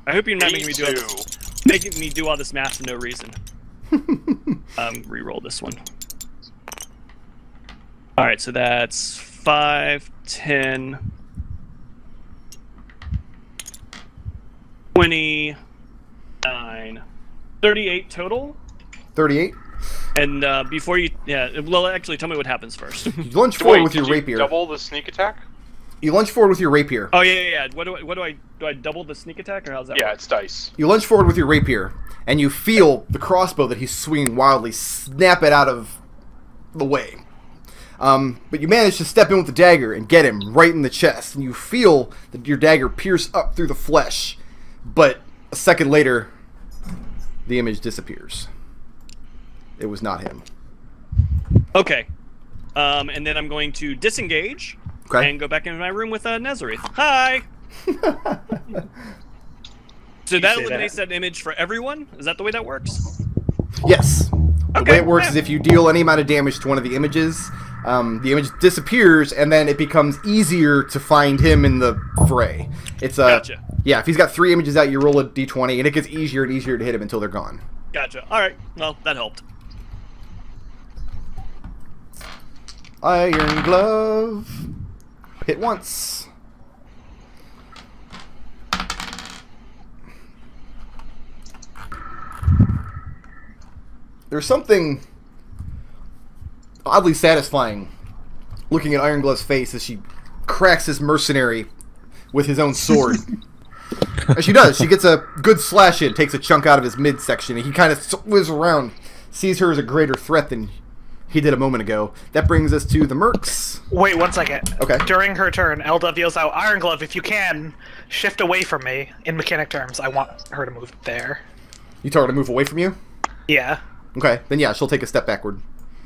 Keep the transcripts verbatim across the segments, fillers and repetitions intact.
I hope you're not Me making me do all too. this, making me do all this math for no reason. um, re-roll this one. All right, so that's five, ten, twenty-nine, thirty-eight total. thirty-eight. And uh, before you, yeah, well, actually, tell me what happens first. You lunge forward Wait, with your did you rapier. double the sneak attack? You lunge forward with your rapier. Oh yeah, yeah, yeah. What do I? What do I? Do I double the sneak attack, or how's that? Yeah, work? it's dice. You lunge forward with your rapier, and you feel the crossbow that he's swinging wildly snap it out of the way. Um, but you manage to step in with the dagger and get him right in the chest, and you feel that your dagger pierce up through the flesh. But a second later, the image disappears. It was not him. Okay. Um, and then I'm going to disengage Okay. and go back into my room with uh, Nazareth. Hi. So that say eliminates that? that image for everyone? Is that the way that works? Yes. The Okay, way it works yeah. is if you deal any amount of damage to one of the images, um, the image disappears, and then it becomes easier to find him in the fray. It's a Gotcha. Yeah. If he's got three images out, you roll a d twenty, and it gets easier and easier to hit him until they're gone. Gotcha. All right. Well, that helped. Iron glove. Hit once. There's something oddly satisfying looking at Iron Glove's face as she cracks this mercenary with his own sword. As she does, she gets a good slash in, takes a chunk out of his midsection, and he kind of whizzes around, sees her as a greater threat than he did a moment ago. That brings us to the mercs. Wait one second. Okay. During her turn, Eldove yells out, Iron Glove, if you can, shift away from me. In mechanic terms, I want her to move there. You tell her to move away from you? Yeah. Okay, then yeah, she'll take a step backward.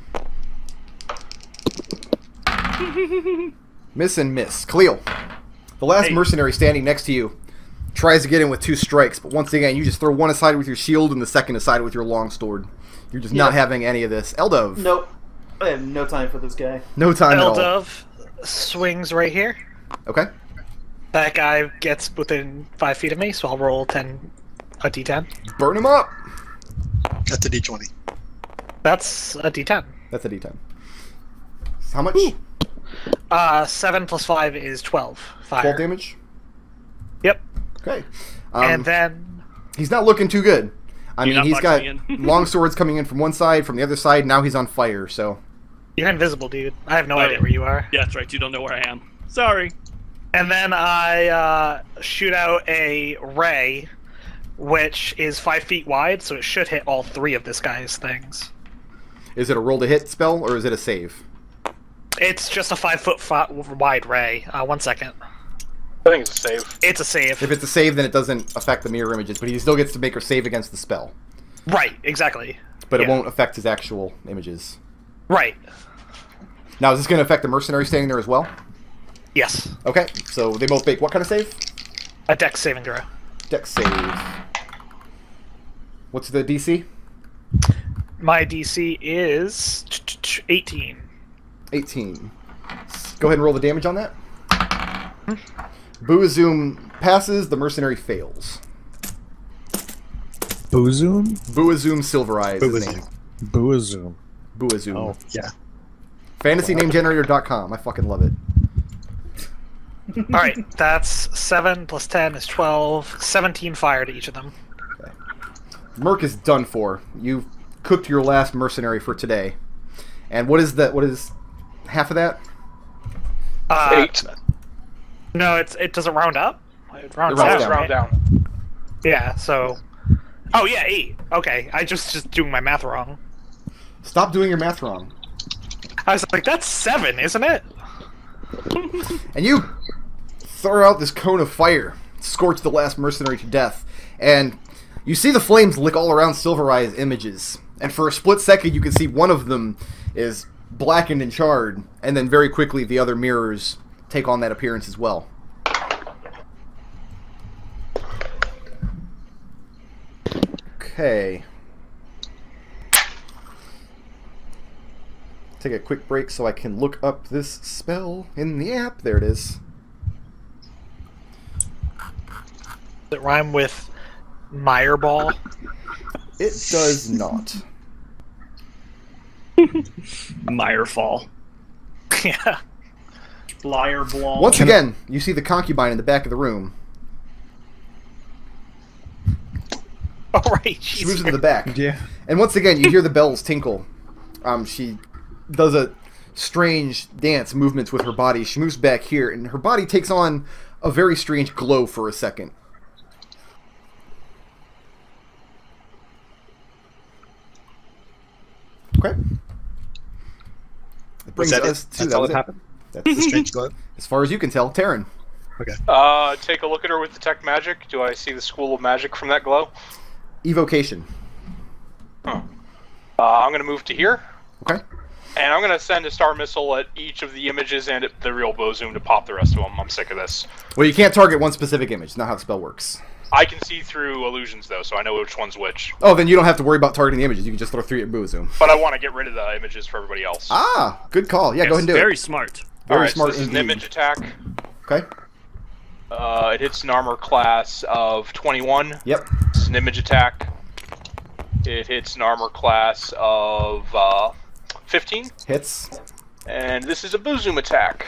Miss and miss. Khalil, the last Hey. mercenary standing next to you tries to get in with two strikes, but once again, you just throw one aside with your shield and the second aside with your long sword. You're just not Yeah. having any of this. Eldove. Nope. I have no time for this guy. No time at all. Eldove swings right here. Okay. That guy gets within five feet of me, so I'll roll ten, a d ten. Burn him up! That's a d twenty. That's a d ten. That's a d ten. How much? Uh, seven plus five is twelve. Fire. twelve damage? Yep. Okay. Um, and then he's not looking too good. I You're mean, not he's got boxing in. long swords coming in from one side, from the other side, now he's on fire, so... you're invisible, dude. I have no Oh, idea yeah. where you are. Yeah, that's right. You don't know where I am. Sorry. And then I uh, shoot out a ray, which is five feet wide, so it should hit all three of this guy's things. Is it a roll to hit spell, or is it a save? It's just a five foot fi- wide ray. Uh, one second. I think it's a save. It's a save. If it's a save, then it doesn't affect the mirror images, but he still gets to make her save against the spell. Right, exactly. But it Yeah. won't affect his actual images. Right. Now, is this going to affect the mercenary standing there as well? Yes. Okay, so they both make what kind of save? A dex saving throw. Dex save. What's the D C? My D C is eighteen. eighteen. Go ahead and roll the damage on that. Booazoom passes, the mercenary fails. Boozoom? Booazoom Silver Eye is his name. Boozoom. Booazoom. Oh, yeah. fantasy name generator dot com. I fucking love it. Alright, that's seven plus ten is twelve. seventeen fire to each of them. Okay. Merc is done for. You've cooked your last mercenary for today. And what is that? What is half of that? Uh, Eight. No, it's it doesn't round up. It rounds, It rounds down, down. Round right? down. Yeah, so. Oh yeah, eight. Okay, I just just doing my math wrong. Stop doing your math wrong. I was like, that's seven, isn't it? And you throw out this cone of fire, scorch the last mercenary to death, and you see the flames lick all around Silver Eye's images. And for a split second, you can see one of them is blackened and charred, and then very quickly the other mirrors take on that appearance as well. Okay. Take a quick break so I can look up this spell in the app. There it is. Does it rhyme with Mire Ball? It does not. Mirefall. Yeah. Liar Ball. Once again, you see the concubine in the back of the room. Oh, right. She moves into the back. Yeah. And once again, you hear the bells tinkle. Um, she does a strange dance movements with her body. She moves back here, and her body takes on a very strange glow for a second. Okay. It brings Was that us it? to That's that all was that it. happened? That's The strange glow? as far as you can tell, Tarin. Okay. Uh, take a look at her with detect magic. Do I see the school of magic from that glow? Evocation. Huh. Uh, I'm gonna move to here, Okay. and I'm gonna send a star missile at each of the images and at the real Bozoom to pop the rest of them. I'm sick of this. Well, you can't target one specific image. It's not how the spell works. I can see through illusions though, so I know which one's which. Oh, then you don't have to worry about targeting the images. You can just throw three at Bozoom. But I want to get rid of the images for everybody else. Ah, good call. Yeah, go ahead and do Very it. smart. Very Alright, so smart this is an indeed. image attack. Okay. Uh, it hits an armor class of twenty-one. Yep. This is an image attack. It hits an armor class of uh, fifteen. Hits. And this is a Bozoom attack.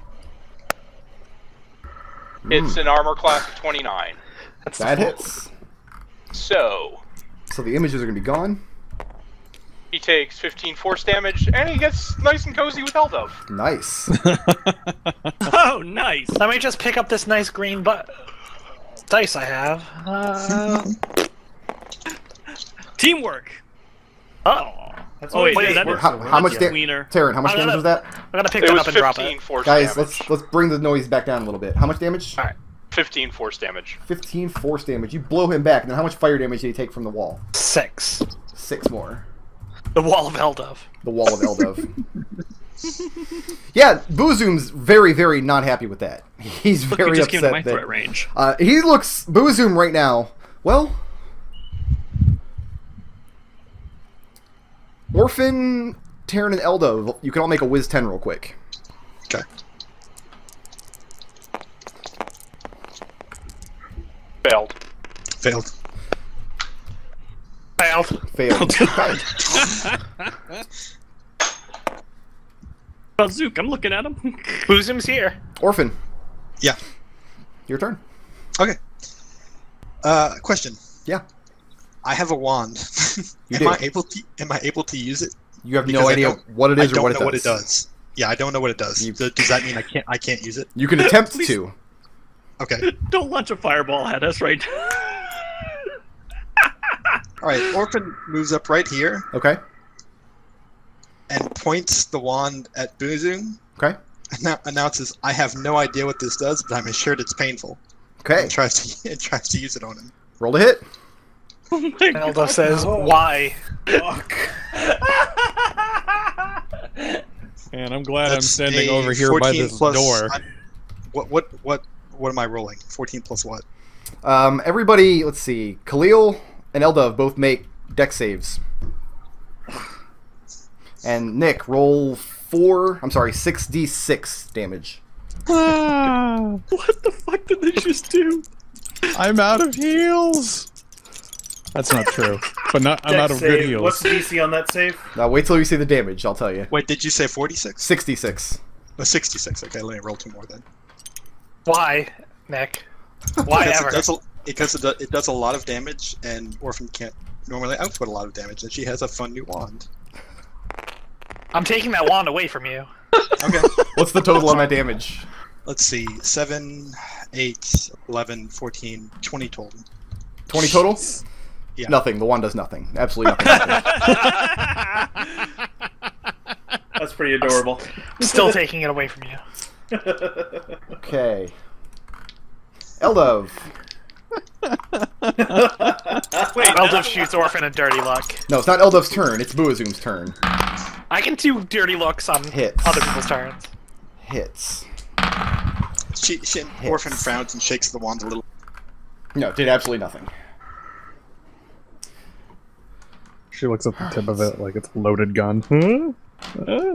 It's an armor class of twenty-nine. That hits. So, So the images are going to be gone. he takes fifteen force damage, and he gets nice and cozy with Eldove. Nice. Oh, nice. Let me just pick up this nice green bu- dice I have. Uh, Teamwork. oh. That's Oh, wait, what is it that is. how, how much Yeah. damage? Wiener. Tarin, how much I'm damage gonna- was that? I'm gonna pick It that was up and drop fifteen it. force Guys, damage. let's let's bring the noise back down a little bit. How much damage? Alright. fifteen force damage. fifteen force damage. You blow him back, and then how much fire damage did he take from the wall? Six. Six more. The Wall of Eldove. The wall of Eldove. Yeah, Bozoom's very, very not happy with that. He's Look, very we just came to upset my that threat range. uh, he looks Bozoom right now. Well, Orphan, Tarin, and Eldove, you can all make a Wiz ten real quick. Okay. Failed. Failed. Failed. Failed. Oh, Zook, I'm looking at him. Boozum's here. Orphan, Yeah. your turn. Okay. Uh, question. Yeah. I have a wand. You am do. I able to? Am I able to use it? You have Because no I idea don't- what it I is or don't what it know does. what it does. Yeah, I don't know what it does. You- Does does that mean I can't? I can't use it? You can attempt Please. to. Okay. Don't launch a fireball at us, right? All right. Orphan moves up right here Okay. and points the wand at Bozoom. Okay. And announces, "I have no idea what this does, but I'm assured it's painful." Okay. And tries to and tries to use it on him. Roll to hit. Oh my God. Eldove says, why? Fuck. And I'm glad I'm That's standing a over here by fourteen this plus- door. I- What what what what am I rolling? fourteen plus what? Um, everybody, let's see. Khalil and Eldove both make dex saves. And Nich, roll four. I'm sorry, six d six damage. Ah, What the fuck did they just do? I'm out of heals. That's not true. But not, I'm Dex out of save. good heals. What's the D C on that save? Now wait till you see the damage. I'll tell you. Wait, did you say forty-six? sixty-six. Oh, sixty-six. Okay, let me roll two more then. Why, Nick? Why because ever? It does a, because it, do, it does a lot of damage, and Orphan can't normally output a lot of damage, and she has a fun new wand. I'm taking that wand away from you. Okay. What's the total on that damage? Let's see. seven, eight, eleven, fourteen, twenty total. twenty total? Yeah. Nothing. The one does nothing. Absolutely nothing. That's pretty adorable. Still taking it away from you. Okay. Eldove. Wait, Eldove shoots Orphan and Dirty Luck. No, it's not Eldove's turn. It's Boazoom's turn. I can do Dirty Looks on Hits. other people's turns. Hits. She, she Orphan frowns and shakes the wand a little. No, did absolutely nothing. She looks at the tip of it like it's a loaded gun. Huh? Huh?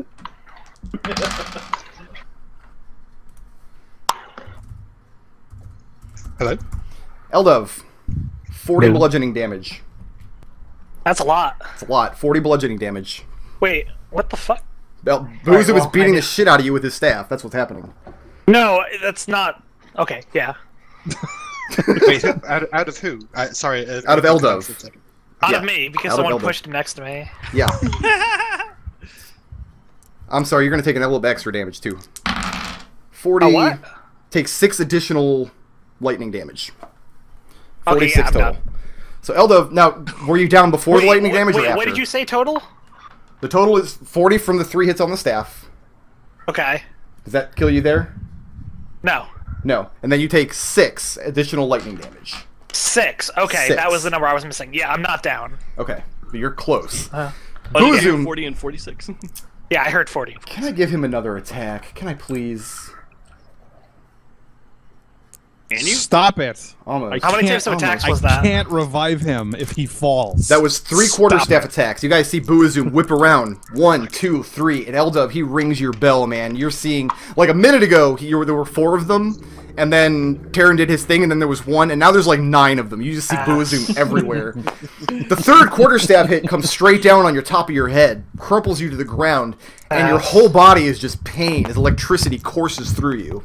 Hello? Eldove. forty No. bludgeoning damage. That's a lot. It's a lot. forty bludgeoning damage. Wait, what the fuck? Well, Boozum Alright, well, is beating I the did- shit out of you with his staff. That's what's happening. No, that's not. Okay, yeah. Wait, who- out, of- out of who? I, sorry. Uh, Out of I cut Eldove. for a second. Out Yeah, of me, because out of someone Eldove. pushed him next to me. Yeah. I'm sorry, you're going to take an little bit extra damage, too. forty A what? takes six additional lightning damage. Okay, forty-six yeah, I'm total. done. So, Eldove, now, were you down before the Wait, lightning wait, damage or wait, after? what did you say total? The total is forty from the three hits on the staff. Okay. Does that kill you there? No. No. And then you take six additional lightning damage. Six. Okay, Six. that was the number I was missing. Yeah, I'm not down. Okay. But you're close. Uh, Oh, you get Boozum. forty and forty-six. yeah, I heard forty. Can I give him another attack? Can I please? Can you? Stop it! Almost. How many Can't- types of attacks I was that? can't revive him if he falls. That was three quarter Stop staff it. attacks. You guys see Boozum whip around. One, two, three. And Eldove, he rings your bell, man. You're seeing, like a minute ago, he, you were, there were four of them. And then Tarin did his thing, and then there was one, and now there's like nine of them. You just see Ah. Boozum everywhere. The third quarter staff hit comes straight down on your top of your head, crumples you to the ground, and your Ah. whole body is just pain as electricity courses through you.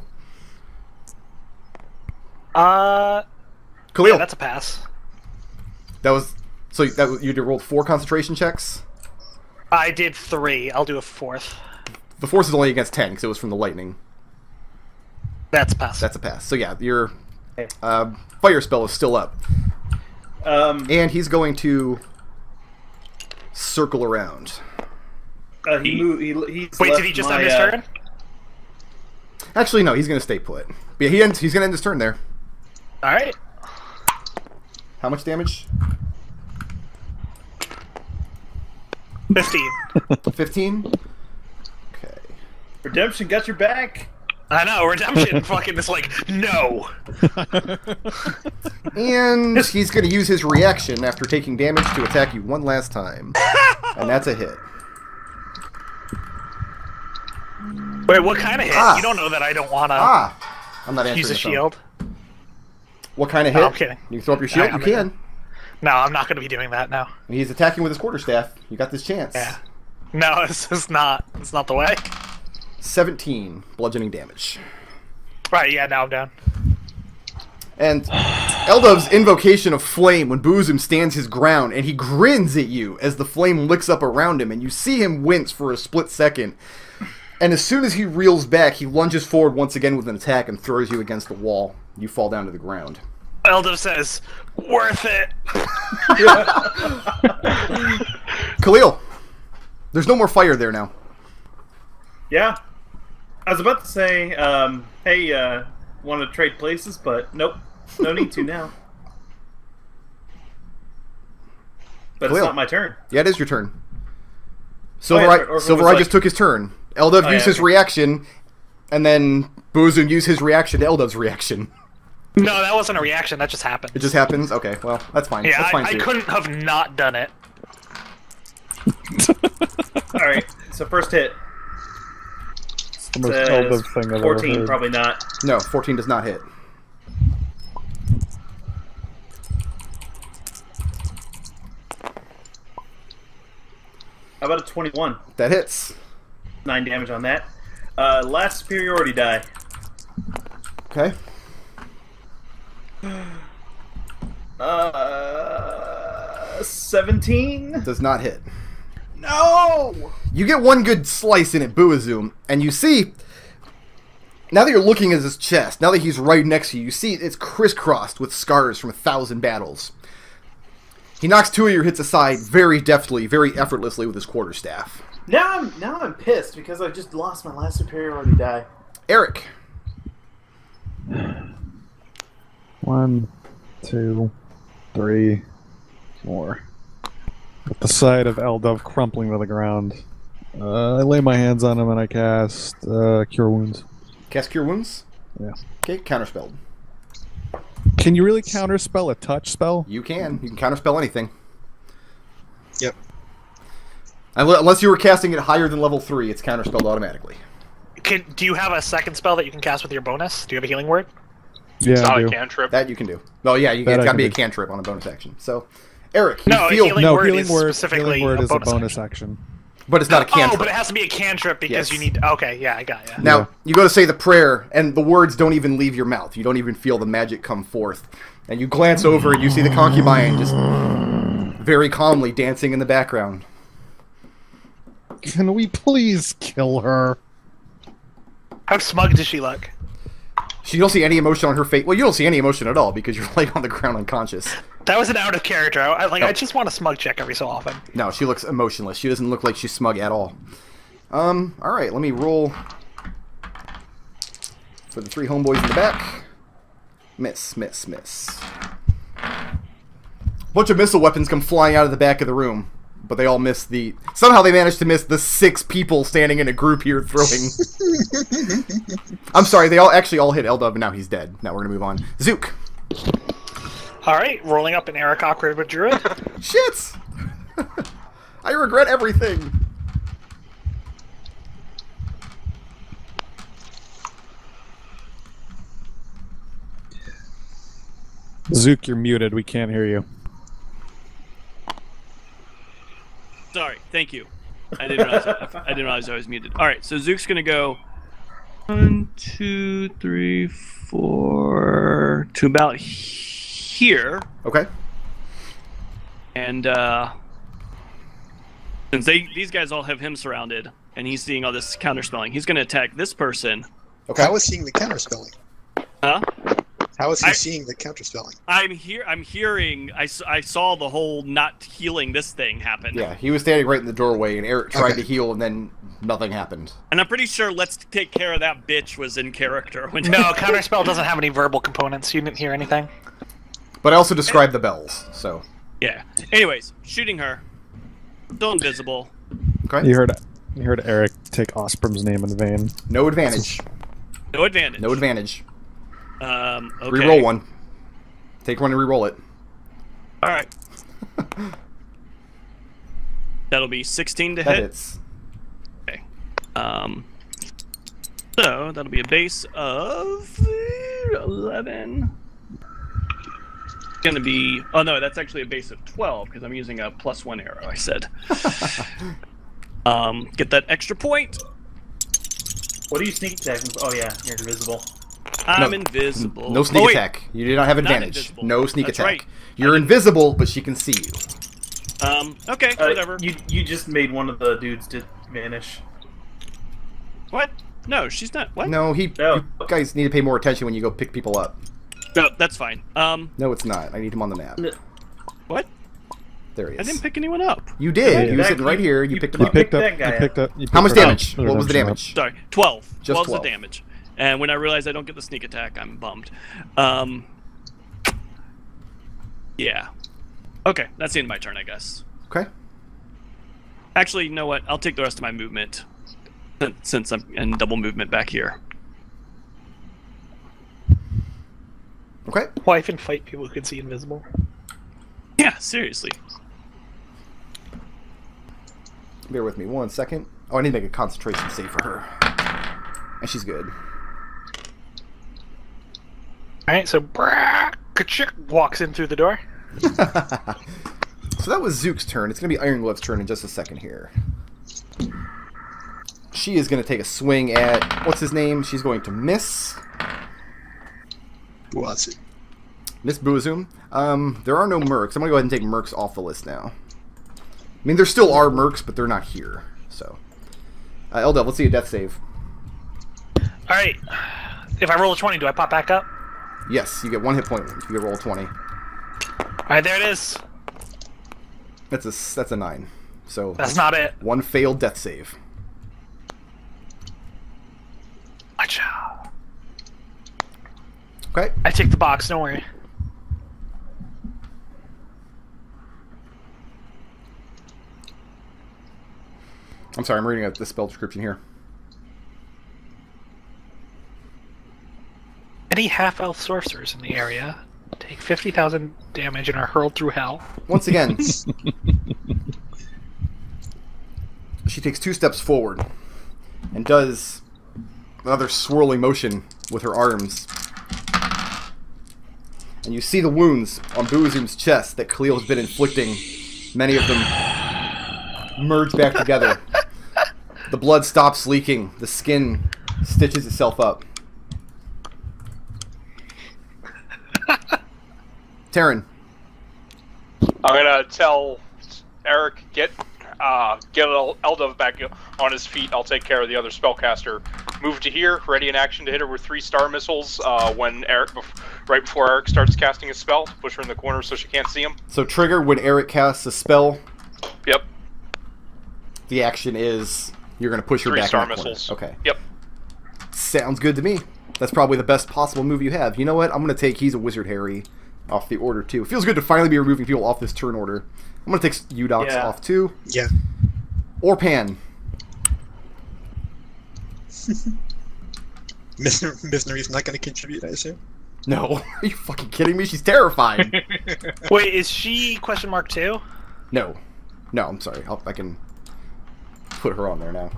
Uh, Khalil, yeah, that's a pass. that was so that was- you did rolled four concentration checks. I did three. I'll do a fourth. The force is only against ten because it was from the lightning. That's a pass. That's a pass. So yeah, your uh, fire spell is still up, Um, and he's going to circle around. uh, he moved. He, he's Wait, left did he just my, end his uh, turn? Actually, no, he's going to stay put. But yeah, he ends. He's going to end his turn there. All right. How much damage? Fifteen. Fifteen. Okay. Redemption got your back. I know. Redemption. Fucking is like no. And he's going to use his reaction after taking damage to attack you one last time, and that's a hit. Wait, what kind of hit? Ah. You don't know that I don't wanna Ah, I'm not answering use a the phone. shield. What kind of hit? No, I'm kidding. You can throw up your shield. I- I'm you can. No, I'm not gonna be doing that now. He's attacking with his quarterstaff. You got this chance. Yeah. No, this is not. It's not the way. seventeen bludgeoning damage. Right. Yeah. Now I'm down. And Eldove's invocation of flame when Boozum stands his ground, and he grins at you as the flame licks up around him, and you see him wince for a split second. And as soon as he reels back, he lunges forward once again with an attack and throws you against the wall. You fall down to the ground. Eldove says, "Worth it." Khalil, there's no more fire there now. Yeah. I was about to say, um, hey, uh, want to trade places, but nope, no need to now. But Khalil. it's not my turn. Yeah, it is your turn. Oh, yeah, Silvereye, Orphan was Silvereye like- just took his turn. Eldove Oh, used yeah, his okay. reaction, and then Boozum used his reaction to Eldove's reaction. No, that wasn't a reaction. That just happened. It just happens? Okay, well, that's fine. Yeah, that's fine I, I too. couldn't have not done it. All right, so first hit. It's the most Says Eldove thing I've fourteen, ever heard. probably not. No, fourteen does not hit. How about a twenty-one? That hits. Nine damage on that. Uh, last superiority die. Okay. Uh, seventeen. Does not hit. No. You get one good slice in at Boozum, and you see, now that you're looking at his chest, now that he's right next to you, you see it's crisscrossed with scars from a thousand battles. He knocks two of your hits aside very deftly, very effortlessly with his quarterstaff. Now I'm now I'm pissed because I just lost my last superiority die. Arik. One, two, three, four. At the sight of Eldove crumpling to the ground, uh, I lay my hands on him and I cast uh, Cure Wounds. Cast Cure Wounds. Yeah. Okay, counterspelled. Can you really counterspell a touch spell? You can. You can counterspell anything. Yep. Unless you were casting it higher than level three, it's counterspelled automatically. Can, do you have a second spell that you can cast with your bonus? Do you have a healing word? Yeah, It's not I a do. cantrip. That you can do. Well, yeah, you, That it's I got to can be a do. cantrip on a bonus action. So, Eric, you No, feel, healing No, word healing is word. specifically Healing word a is a bonus bonus action. but it's not a cantrip. Oh, but it has to be a cantrip because Yes. you need. Okay, yeah, I got you. Now, Yeah. you go to say the prayer, and the words don't even leave your mouth. You don't even feel the magic come forth. And you glance over, and you see the concubine just very calmly dancing in the background. Can we please kill her? How smug does she look? She don't see any emotion on her face. Well, you don't see any emotion at all because you're like on the ground unconscious. That was an out of character. I, I- like No. I just want a smug check every so often. No, she looks emotionless. She doesn't look like she's smug at all. Um, alright, let me roll for the three homeboys in the back. Miss, miss, miss. Bunch of missile weapons come flying out of the back of the room, but they all miss the... Somehow they managed to miss the six people standing in a group here throwing... I'm sorry, they all actually all hit Eldove, and now he's dead. Now we're gonna move on. Zook! All right, rolling up an Arik awkward with Druid. Shit! I regret everything! Zook, you're muted. We can't hear you. Sorry, thank you. I didn't realize I, I didn't realize I was muted. All right, so Zook's gonna go one, two, three, four to about here, Okay. and uh, since they these guys all have him surrounded, and he's seeing all this counterspelling, he's gonna attack this person. Okay. How is seeing the counterspelling? Huh? How is he I- seeing the counterspelling? I'm here. I'm hearing. I, s- I saw the whole not healing this thing happen. Yeah, he was standing right in the doorway, and Eric tried Okay. to heal, and then nothing happened. And I'm pretty sure "Let's take care of that bitch" was in character. When No, counterspell doesn't have any verbal components. You didn't hear anything. But I also described the bells, so... Yeah. Anyways, shooting her. Still invisible. Okay. You heard. You heard Eric take Osprum's name in vain. No advantage. No advantage. No advantage. Um. Okay. Reroll one. Take one and reroll it. All right. That'll be sixteen to That hit. hits. Okay. Um. So that'll be a base of eleven. It's gonna be. Oh no, that's actually a base of twelve because I'm using a plus one arrow. I said. um. Get that extra point. What are you sneak attacking? Oh yeah, you're invisible. I'm No. invisible. No sneak Oh, wait. attack. You do not have Not advantage. invisible. No sneak That's attack. right. You're invisible, but she can see you. Um. Okay. Uh, Whatever. You you just made one of the dudes to vanish. What? No, she's not. What? No, he. No. You guys need to pay more attention when you go pick people up. No, that's fine. Um. No, it's not. I need him on the map. N- What? There he I is. didn't pick anyone up. You did. Yeah, He was that- sitting right you- here. You, you- picked him You up. picked up. that guy You up. picked up. You How much picked her up. damage? Put her What was the up. damage? Sorry, twelve. Just Twelve's twelve. the damage. And when I realize I don't get the sneak attack, I'm bummed. Um. Yeah. Okay, that's the end of my turn, I guess. Okay. Actually, you know what? I'll take the rest of my movement since- since I'm in double movement back here. Okay. Why even fight people who can see invisible? Yeah, seriously. Bear with me one second. Oh, I need to make a concentration save for her. And she's good. All right, so brah, ka-chick walks in through the door. So that was Zook's turn. It's going to be Ironglove's turn in just a second here. She is going to take a swing at... What's his name? She's going to miss. Who was it? Miss Boozum. Um, there are no mercs. I'm going to go ahead and take mercs off the list now. I mean, there still are mercs, but they're not here. So, uh, Eldove, let's see a death save. All right, if I roll a twenty, do I pop back up? Yes, you get one hit point if you roll twenty. All right, there it is. That's a that's a nine. So That's not it. one failed death save. Watch out. Okay. I take the box. Don't worry. I'm sorry, I'm reading out the spell description here. Any half-elf sorcerers in the area take fifty thousand damage and are hurled through hell. Once again, she takes two steps forward and does another swirling motion with her arms. And you see the wounds on Boozum's chest that Khalil has been inflicting. Many of them merge back together. The blood stops leaking. The skin stitches itself up. Tarin. I'm gonna tell Arik, get uh, get Eldove back on his feet. I'll take care of the other spellcaster. Move to here, ready in action to hit her with three star missiles uh, when Arik, right before Arik starts casting his spell. Push her in the corner so she can't see him. So trigger when Arik casts a spell. Yep. The action is you're going to push her Three back star in that corner. missiles. Okay. Yep. Sounds good to me. That's probably the best possible move you have. You know what? I'm going to take He's a Wizard Harry off the order too. It feels good to finally be removing people off this turn order. I'm going to take Eudach Yeah. off too. Yeah. Orphan. Mister Misnary's not going to contribute, I assume. No. Are you fucking kidding me? She's terrifying. Wait, is she question mark two? No. No, I'm sorry. I'll, I can put her on there now.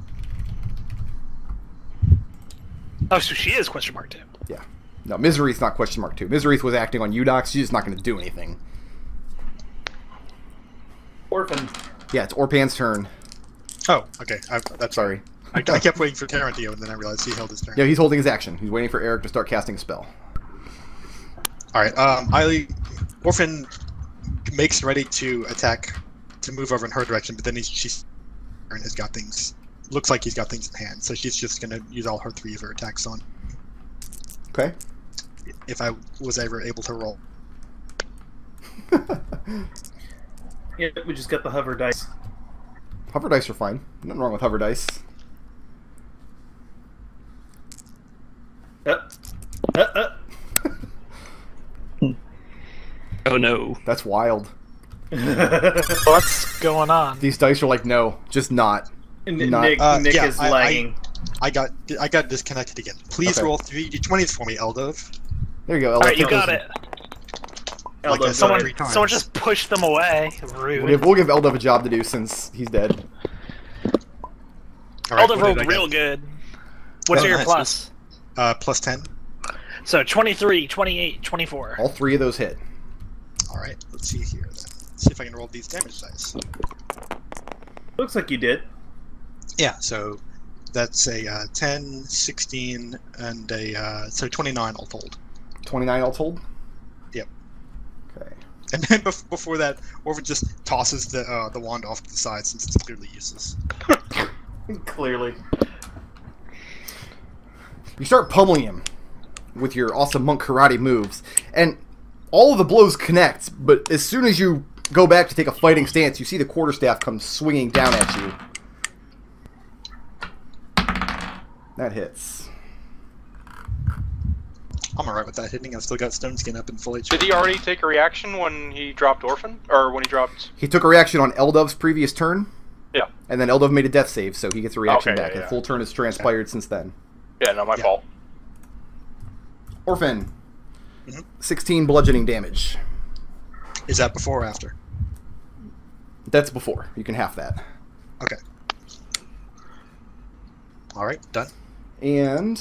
Oh, so she is question mark two. Yeah. No, Misery's not question mark two. Misery's was acting on Eudach. She's just not going to do anything. Orphan. Yeah, it's Orpan's turn. Oh, okay. I, that's Sorry. I, I kept waiting for Tarin to go, and then I realized he held his turn. Yeah, he's holding his action. He's waiting for Arik to start casting a spell. All right. Um, I Orphan makes ready to attack, to move over in her direction, but then he's she's and has got things. Looks like he's got things in hand, so she's just gonna use all her three of her attacks on. Okay. If I was ever able to roll. Yeah, we just got the hover dice. Hover dice are fine. Nothing wrong with hover dice. Uh, uh, uh. Oh no. That's wild. What's going on? These dice are like, no, just not. N- Not- Nick, Uh, Nick yeah, is I- I- lagging. I got I got disconnected again. Please Okay. roll three d twenties for me, Eldove. There you go. All right, you got it. Like I Eldove, said Someone, three times. someone just pushed them away. Rude. We'll give, we'll give Eldove a job to do since he's dead. All right, Eldove what rolled did I real get? good. What's Oh, your nice. plus? Uh, plus ten. So twenty-three, twenty-eight, twenty-four. All three of those hit. All right, let's see here. Then. Let's see if I can roll these damage dice. Looks like you did. Yeah, so that's a uh, ten, sixteen, and a uh, so twenty-nine all told. twenty-nine all told? Yep. Okay. And then bef- before that, Orphan just tosses the uh, the wand off to the side since it's clearly useless. Clearly. You start pummeling him with your awesome monk karate moves, and all of the blows connect, but as soon as you go back to take a fighting stance, you see the quarterstaff come swinging down at you. That hits. I'm alright with that hitting. I've still got Stone Skin up in full H P. Did he already take a reaction when he dropped Orphan? Or when he dropped... He took a reaction on Eldove's previous turn, Yeah. and then Eldove made a death save, so he gets a reaction Okay, back. yeah, A yeah. full turn has transpired since then. Yeah, no, my Yeah. fault. Orphan. Mhm. sixteen bludgeoning damage. Is that before or after? That's before. You can half that. Okay. Alright, done. And...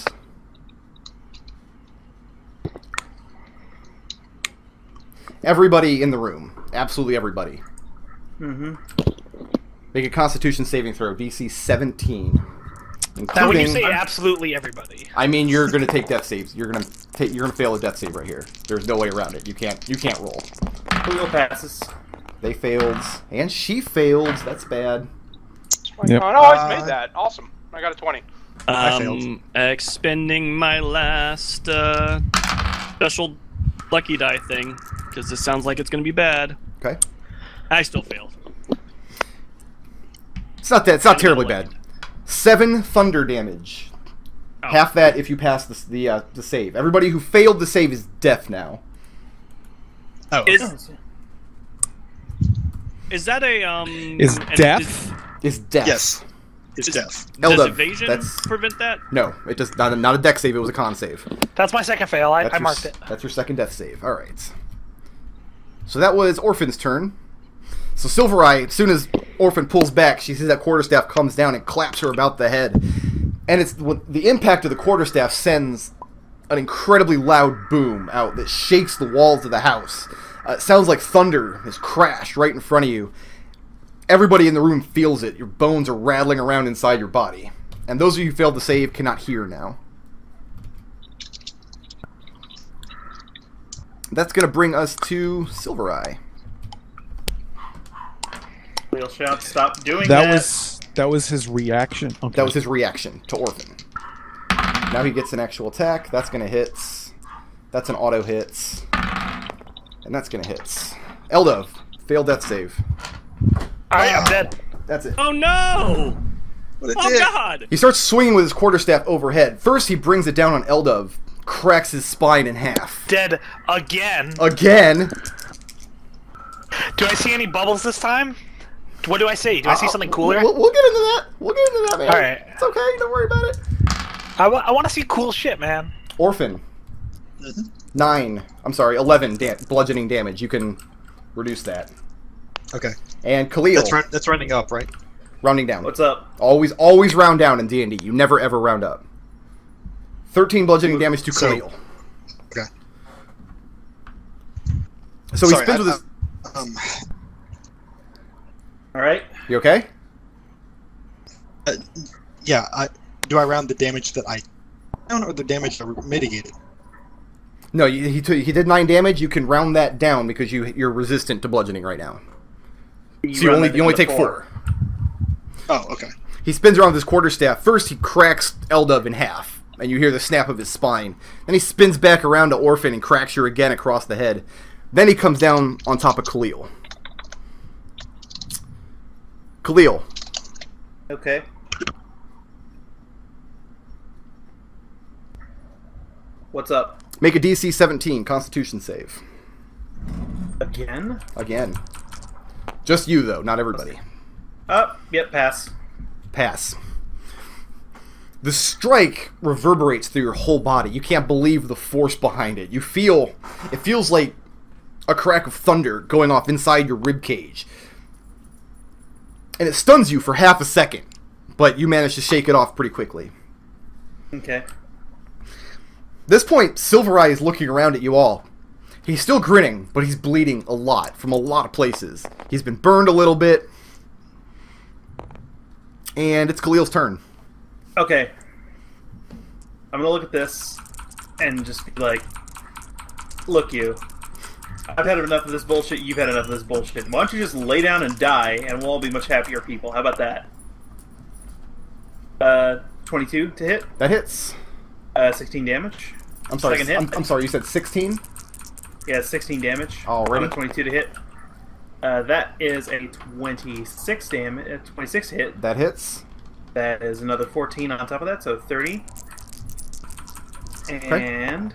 everybody in the room. Absolutely everybody. Mm-hmm. Make a Constitution saving throw. D C seventeen. Now, when you say Including- absolutely everybody, I mean, you're going to take death saves. You're going to take. You're going to fail a death save right here. There's no way around it. You can't. You can't roll. Khalil passes. They failed, and she failed. That's bad. Yep. Oh, no, I Uh, made that. Awesome. I got a twenty. I failed. Um, expending my last uh, special lucky die thing, because this sounds like it's going to be bad. Okay. I still failed. It's not that. It's not I'm terribly gonna bad. Seven thunder damage. Oh. Half that if you pass the the, uh, the save. Everybody who failed the save is deaf now. Oh, Is is that a um? Is an- deaf? Is deaf. yes. It's Is- death. Does Eldove, evasion that's- prevent that? No, it does not. A, not a deck save. It was a con save. that's my second fail. I, That's I your marked s- it. That's your second death save. All right. So that was Orphan's turn. So Silver Eye, as soon as Orphan pulls back, she sees that quarterstaff comes down and claps her about the head, and it's what the impact of the quarterstaff sends an incredibly loud boom out that shakes the walls of the house. Uh, it sounds like thunder has crashed right in front of you. Everybody in the room feels it. Your bones are rattling around inside your body. And those of you who failed to save cannot hear now. That's going to bring us to Silver Eye. We'll shout, stop doing that. That was that was his reaction. Okay. That was his reaction to Orphan. Now he gets an actual attack. That's going to hit. That's an auto hit. And that's going to hit. Eldove, failed death save. Alright, I'm dead. That's it. Oh no! What it Oh did. god! He starts swinging with his quarterstaff overhead. First, he brings it down on Eldove, cracks his spine in half. Dead again. Again. Do I see any bubbles this time? What do I see? Do I see something cooler? We'll, we'll get into that. We'll get into that, man. All right. It's okay. Don't worry about it. I, wa I want to see cool shit, man. Orphan. Mm-hmm. Nine. I'm sorry, eleven da bludgeoning damage. You can reduce that. Okay. And Khalil. That's, run that's running up, right? Rounding down. What's up? Always, always round down in D and D. You never ever round up. Thirteen bludgeoning damage to So- Khalil. Okay. So Sorry, he spins I- with his. I- um, All right. You okay? uh, yeah, I do I round the damage that I down or the damage that mitigated? No, you, he took, he did nine damage. You can round that down because you you're resistant to bludgeoning right now. So you run only that you only down to take four. Oh, okay. He spins around with his quarterstaff. First, he cracks Eldove in half, and you hear the snap of his spine. Then he spins back around to Orphan and cracks her again across the head. Then he comes down on top of Khalil. Khalil, Okay. What's up? make a D C seventeen Constitution save. Again? Again. Just you, though, not everybody. Oh, yep, pass. Pass. The strike reverberates through your whole body. You can't believe the force behind it. You feel... It feels like a crack of thunder going off inside your ribcage. And it stuns you for half a second. But you manage to shake it off pretty quickly. Okay. This point, Silver Eye is looking around at you all. He's still grinning, but he's bleeding a lot from a lot of places. He's been burned a little bit. And it's Khalil's turn. Okay. I'm gonna look at this and just be like, look, you. I've had enough of this bullshit, you've had enough of this bullshit. Why don't you just lay down and die, and we'll all be much happier people. How about that? Uh, twenty-two to hit. That hits. Uh, sixteen damage. I'm sorry. Second hit. I'm, I'm sorry. You said sixteen. Yeah, sixteen damage. Alrighty. On a twenty-two to hit. Uh, that is a twenty-six damage. Uh, twenty-six hit. That hits. That is another fourteen on top of that, so thirty. And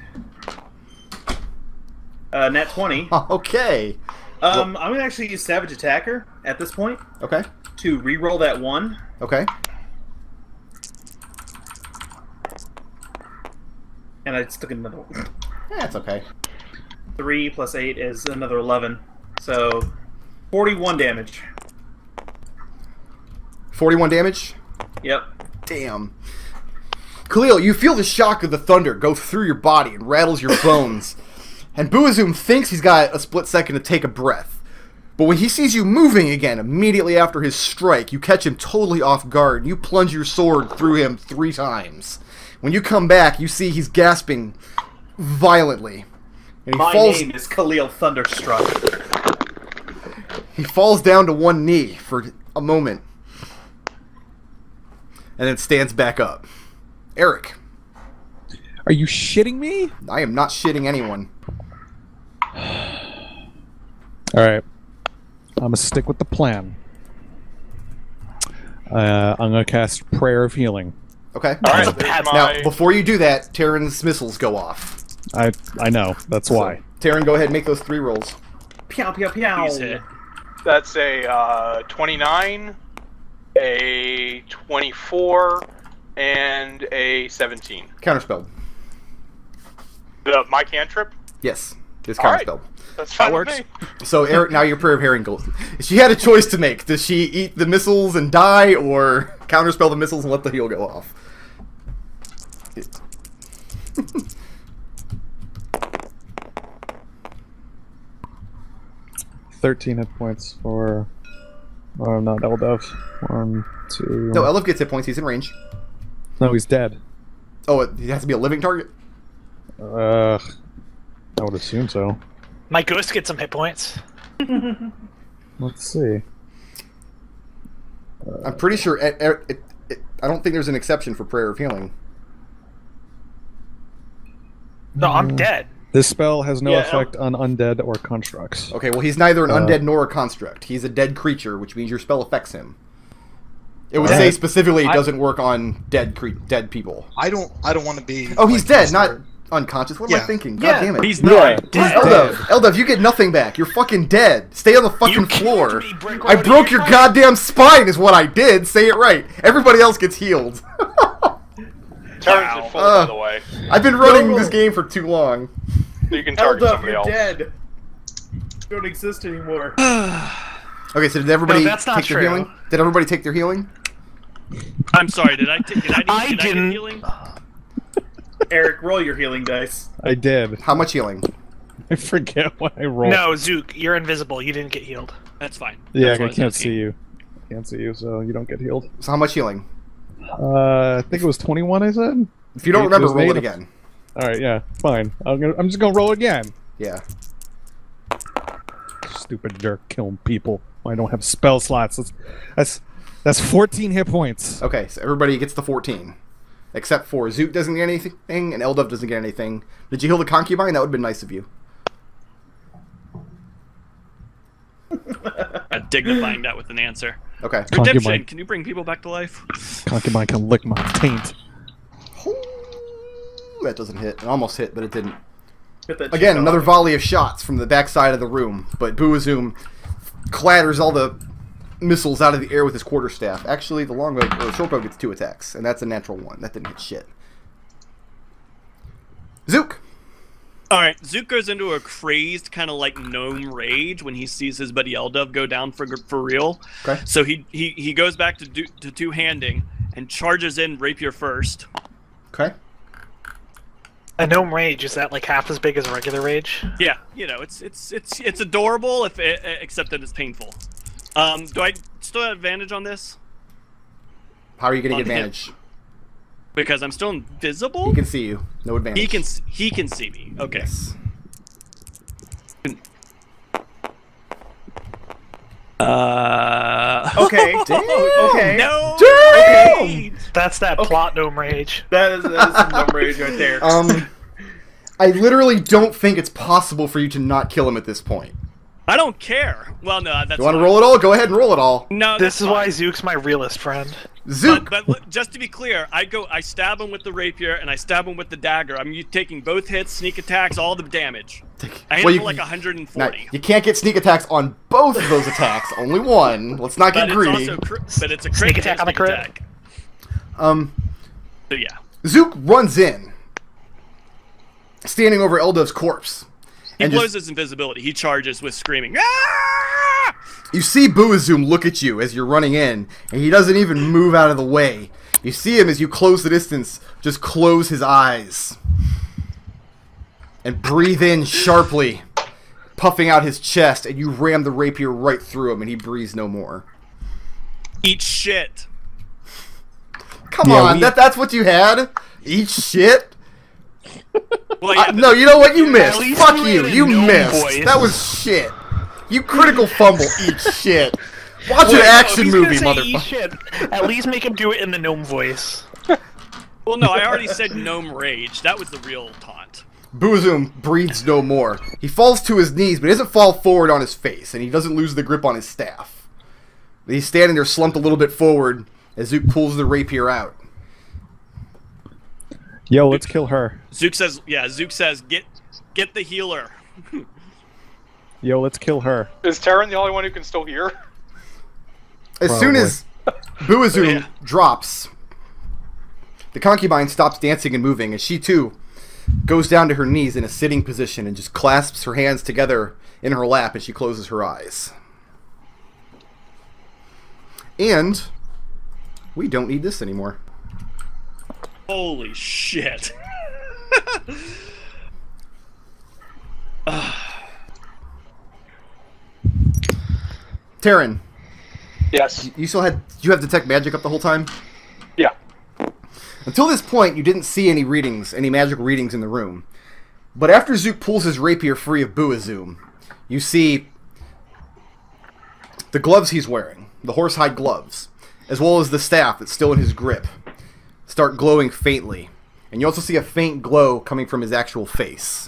uh, nat twenty. Okay. Um, I'm gonna actually use Savage Attacker at this point Okay. to re-roll that one. Okay. And I stuck another one. Yeah, that's okay. Three plus eight is another eleven, so forty-one damage. Forty-one damage. Yep. Damn. Khalil, you feel the shock of the thunder go through your body and rattles your bones. And Buazum thinks he's got a split second to take a breath. But when he sees you moving again immediately after his strike, you catch him totally off guard and you plunge your sword through him three times. When you come back, you see he's gasping violently. And he My falls name is Khalil Thunderstruck. he falls down to one knee for a moment. And then stands back up. Arik. Are you shitting me? I am not shitting anyone. Alright. I'm gonna stick with the plan. Uh, I'm gonna cast Prayer of Healing. Okay. All right, Now, there's now, my- before you do that, Tarin's missiles go off. I I know, that's why. So, Tarin, go ahead and make those three rolls. Pew pew pew. Please hit. That's a uh, twenty-nine, a twenty-four, and a seventeen. Counterspell. The my cantrip. Yes. It's All right. counterspell. That's fine That with works. me. So, Arik, now your Prayer of Healing goes. She had a choice to make. Does she eat the missiles and die, or counterspell the missiles and let the heal go off? thirteen hit points for. Oh, not Eldove. One, two. No, Eldove gets hit points. He's in range. No, he's dead. Oh, it, he has to be a living target? Uh, I would assume so. My ghost gets some hit points. Let's see. Uh, I'm pretty sure. It, it, it, it, I don't think there's an exception for Prayer of Healing. No, I'm dead. This spell has no Yeah, effect on undead or constructs. Okay, well, he's neither an Uh, undead nor a construct. He's a dead creature, which means your spell affects him. It would Dead. say specifically it I- doesn't work on dead cre dead people. I don't. I don't want to be. Oh, he's like, dead, not Master. unconscious. What am I Yeah. thinking? God Yeah, damn it. He's Yeah. not He's dead. Eldove, Eldove, you get nothing back. You're fucking dead. Stay on the fucking You killed floor. me, Brick I Road, broke you're your fine. goddamn spine is what I did. Say it right. Everybody else gets healed. Tarin's Wow. in full, Uh, by the way. I've been running No. this game for too long. You can target Eldove, somebody you're else. dead. You don't exist anymore. Okay, so did everybody No, that's not take their true. healing? Did everybody take their healing? I'm sorry. Did I? T- did I? Did I I, get didn't. healing? Eric, roll your healing dice. I did. How much healing? I forget what I rolled. No, Zook, you're invisible. You didn't get healed. That's fine. Yeah, That's what I was can't asking. see you. I can't see you, so you don't get healed. So how much healing? Uh, I think it was twenty-one. I said. If you don't It remember, was roll it made of- again. All right, yeah, fine. I'm gonna. I'm just gonna roll again. Yeah. Stupid jerk, killing people. I don't have spell slots. That's that's that's fourteen hit points. Okay, so everybody gets the fourteen. Except for Zook doesn't get anything, and Eldove doesn't get anything. Did you heal the concubine? That would have been nice of you. Uh, dignifying that with an answer. Okay. Redemption. Concubine. Can you bring people back to life? Concubine can lick my taint. That doesn't hit. It almost hit, but it didn't. Get that Again, shit another off. volley of shots from the backside of the room, but Buazoom clatters all the missiles out of the air with his quarterstaff. Actually, the longbow or the shortbow gets two attacks, and that's a natural one. That didn't hit shit. Zook! All right, Zook goes into a crazed kind of like gnome rage when he sees his buddy Eldove go down for for real. Okay. So he he, he goes back to do, to two handing and charges in rapier first. Okay. A gnome rage, is that like half as big as a regular rage? Yeah, you know it's it's it's it's adorable if it, except that it's painful. Um, do I still have advantage on this? How are you getting On him. advantage? Because I'm still invisible. He can see you. No advantage. He can s- he can see me. Okay. Yes. Uh. Okay. Damn. Okay. No. Damn! rage! That's that plot gnome rage. That is, that is some dumb rage right there. Um, I literally don't think it's possible for you to not kill him at this point. I don't care. Well, no, that's. You want to fine. roll it all? Go ahead and roll it all. No, This that's is why fine. Zook's my realist friend. Zook! But, but look, just to be clear, I go, I stab him with the rapier and I stab him with the dagger. I'm u- taking both hits, sneak attacks, all the damage. I hit Well, him you- for like one hundred Now, forty. you can't get sneak attacks on both of those attacks. Only one. Let's not get But greedy. it's also, cri- but it's a crit Sneak and attack on the sneak crit. attack. Um, So yeah, Zook runs in, standing over Eldove's corpse. he and blows just- his invisibility. He charges with screaming. Ah! You see Buazoom look at you as you're running in, and he doesn't even move out of the way. You see him as you close the distance, just close his eyes. And breathe in sharply, puffing out his chest, and you ram the rapier right through him, and he breathes no more. Eat shit. Come Yeah, on, we- that that's what you had? Eat shit? Well, yeah, Uh, but- no, you know what? You At missed. least Fuck you you. had a You gnome missed. voice. That was shit. You critical fumble. Eat shit. Watch Wait, an no, action if he's gonna movie, say eat motherfucker. shit, at least make him do it in the gnome voice. well, no, I already said gnome rage. That was the real taunt. Buazoom breathes no more. He falls to his knees, but he doesn't fall forward on his face, and he doesn't lose the grip on his staff. But he's standing there slumped a little bit forward as Zook pulls the rapier out. Yo, let's kill her. Zook says, yeah, Zook says, get get the healer. Yo, let's kill her. Is Tarin the only one who can still hear? As soon Probably. as Buazoom Yeah. drops, the concubine stops dancing and moving, and she too goes down to her knees in a sitting position and just clasps her hands together in her lap as she closes her eyes. And we don't need this anymore. Holy shit. Tarin, Yes. you still had you have detect magic up the whole time? Yeah. Until this point, you didn't see any readings, any magical readings in the room. But after Zook pulls his rapier free of Buazoom, you see the gloves he's wearing, the horsehide gloves, as well as the staff that's still in his grip, start glowing faintly. And you also see a faint glow coming from his actual face.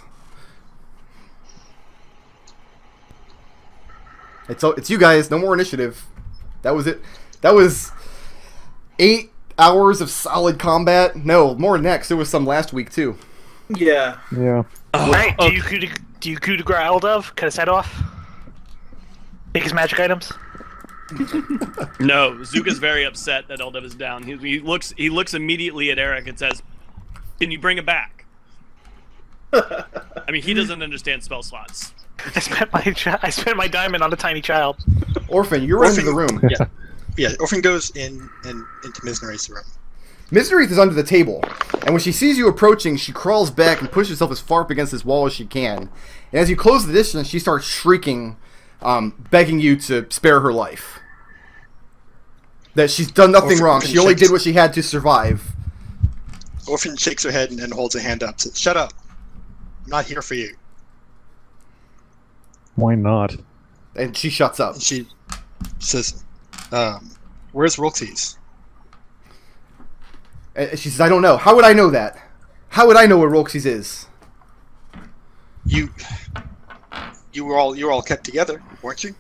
It's it's you guys. No more initiative. That was it. That was eight hours of solid combat. No, more next. There was some last week too. Yeah. Yeah. Alright, do you coup de, do you coup de grace Eldove? Cut his head off? Take his magic items? No, Zook is very upset that Eldove is down. He, he looks he looks immediately at Arik and says, "Can you bring him back?" I mean, he doesn't understand spell slots. I spent my chi- I spent my diamond on a tiny child. Orphan, you're Orphan- into the room. Yeah. Yeah, Orphan goes in, in into Misnery's room. Misneryth is under the table, and when she sees you approaching, she crawls back and pushes herself as far up against this wall as she can. And as you close the distance, she starts shrieking, um, begging you to spare her life. That she's done nothing Orphan- wrong. Orphan She only shakes- did what she had to survive. Orphan shakes her head and, and holds a hand up. Says, "Shut up! I'm not here for you." Why not? And she shuts up. And she says, um, "Where's Roxy's?" And she says, I don't know. How would I know that? How would I know where Roxy's is? You, you were all you were all kept together, weren't you?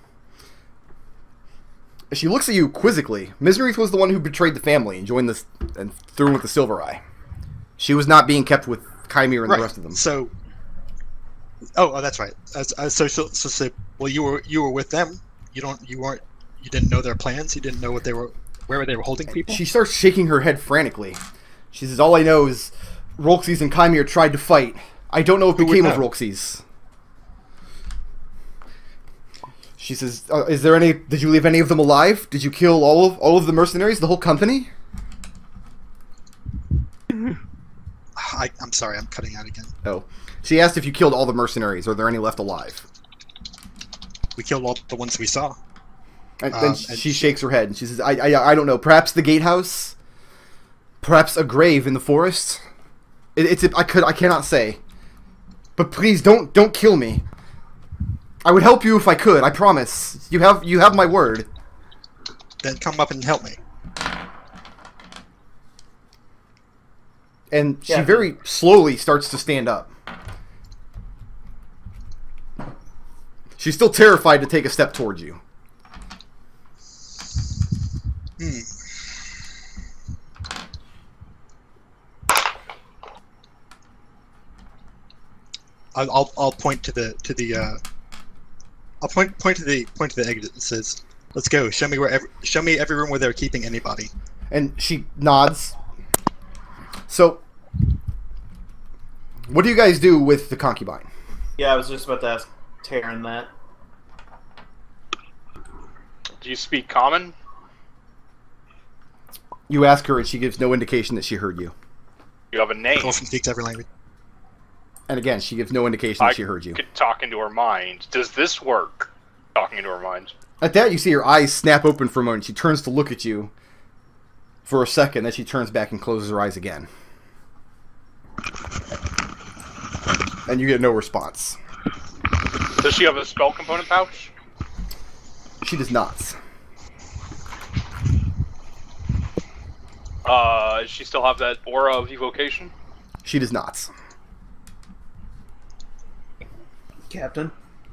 She looks at you quizzically. Misneryth was the one who betrayed the family and joined this and threw in with the Silver Eye. She was not being kept with Chimera and Right. the rest of them. So, oh, oh that's right. As, as, so, so, so, so, well, you were you were with them. You don't, you weren't, you didn't know their plans. You didn't know what they were, where they were holding people. She starts shaking her head frantically. She says, all I know is Roxy's and Chimera tried to fight. I don't know what Who would became of know? Roxy's. She says, uh, is there any, did you leave any of them alive? Did you kill all of all of the mercenaries, the whole company? I, I'm sorry, I'm cutting out again. Oh. She asked if you killed all the mercenaries. Are there any left alive? We killed all the ones we saw. And Um, then and she she- shakes her head and she says, I, I, I don't know. Perhaps the gatehouse? Perhaps a grave in the forest? It, it's I could I cannot say. But please don't don't kill me. I would help you if I could. I promise. You have you have my word. Then come up and help me. And she Yeah. very slowly starts to stand up. She's still terrified to take a step towards you. Hmm. I'll, I'll I'll point to the to the uh, I'll point point to the point to the exit that says, "Let's go. Show me where every, show me every room where they're keeping anybody." And she nods. So, what do you guys do with the concubine? Yeah, I was just about to ask Tarin that. Do you speak common? You ask her and she gives no indication that she heard you. You have a name. Orphan speaks every language. And again, she gives no indication that I she heard you. could talk into her mind. Does this work? Talking into her mind. At that, you see her eyes snap open for a moment. She turns to look at you for a second, then she turns back and closes her eyes again. And you get no response. Does she have a spell component pouch? She does not. Uh, does she still have that aura of evocation? She does not. Captain?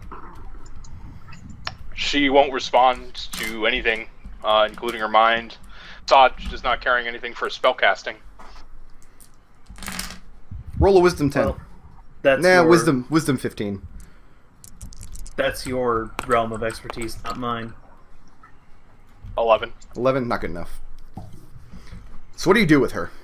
She won't respond to anything, uh, including her mind. It's odd she's not carrying anything for spellcasting. Roll a wisdom ten. Well, that's nah, your, wisdom wisdom fifteen. That's your realm of expertise, not mine. Eleven. eleven, not good enough. So what do you do with her?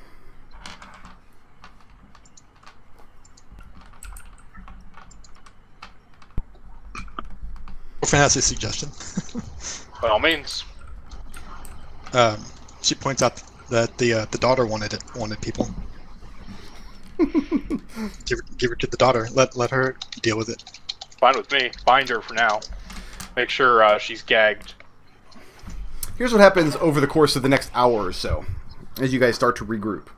Orphan has a suggestion. By all means. Um, she points out that the uh, the daughter wanted it, wanted people. give her, give her to the daughter. Let let her deal with it. Fine with me. Bind her for now. Make sure uh, she's gagged. here's what happens over the course of the next hour or so, as you guys start to regroup.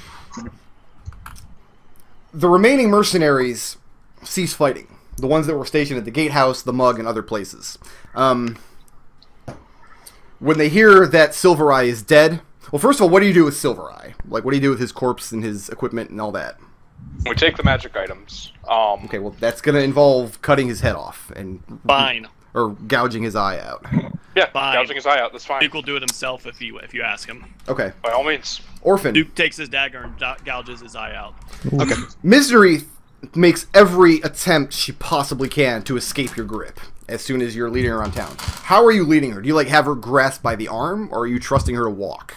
The remaining mercenaries cease fighting. The ones that were stationed at the gatehouse, the mug, and other places. Um, when they hear that Silver Eye is dead... Well, first of all, what do you do with Silver Eye? Like, what do you do with his corpse and his equipment and all that? We take the magic items. Um, Okay, well, that's going to involve cutting his head off and... Fine. Or gouging his eye out. Yeah, Fine. gouging his eye out. That's fine. Duke will do it himself if you if you ask him. Okay. By all means. Orphan. Duke takes his dagger and do- gouges his eye out. Okay. Misery makes every attempt she possibly can to escape your grip as soon as you're leading her around town. How are you leading her? Do you, like, have her grasped by the arm, or are you trusting her to walk?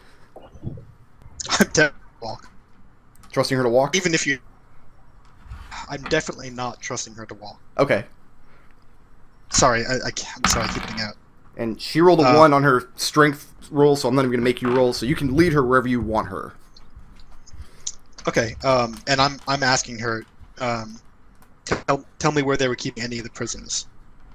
I'm definitely walk. Trusting her to walk? Even if you... I'm definitely not trusting her to walk. Okay. Sorry, I, I can't. I'm sorry, I keep getting out. And she rolled a Uh, one on her strength roll, so I'm not even going to make you roll, so you can lead her wherever you want her. Okay, um, and I'm I'm asking her, um, tell, tell me where they were keeping any of the prisoners.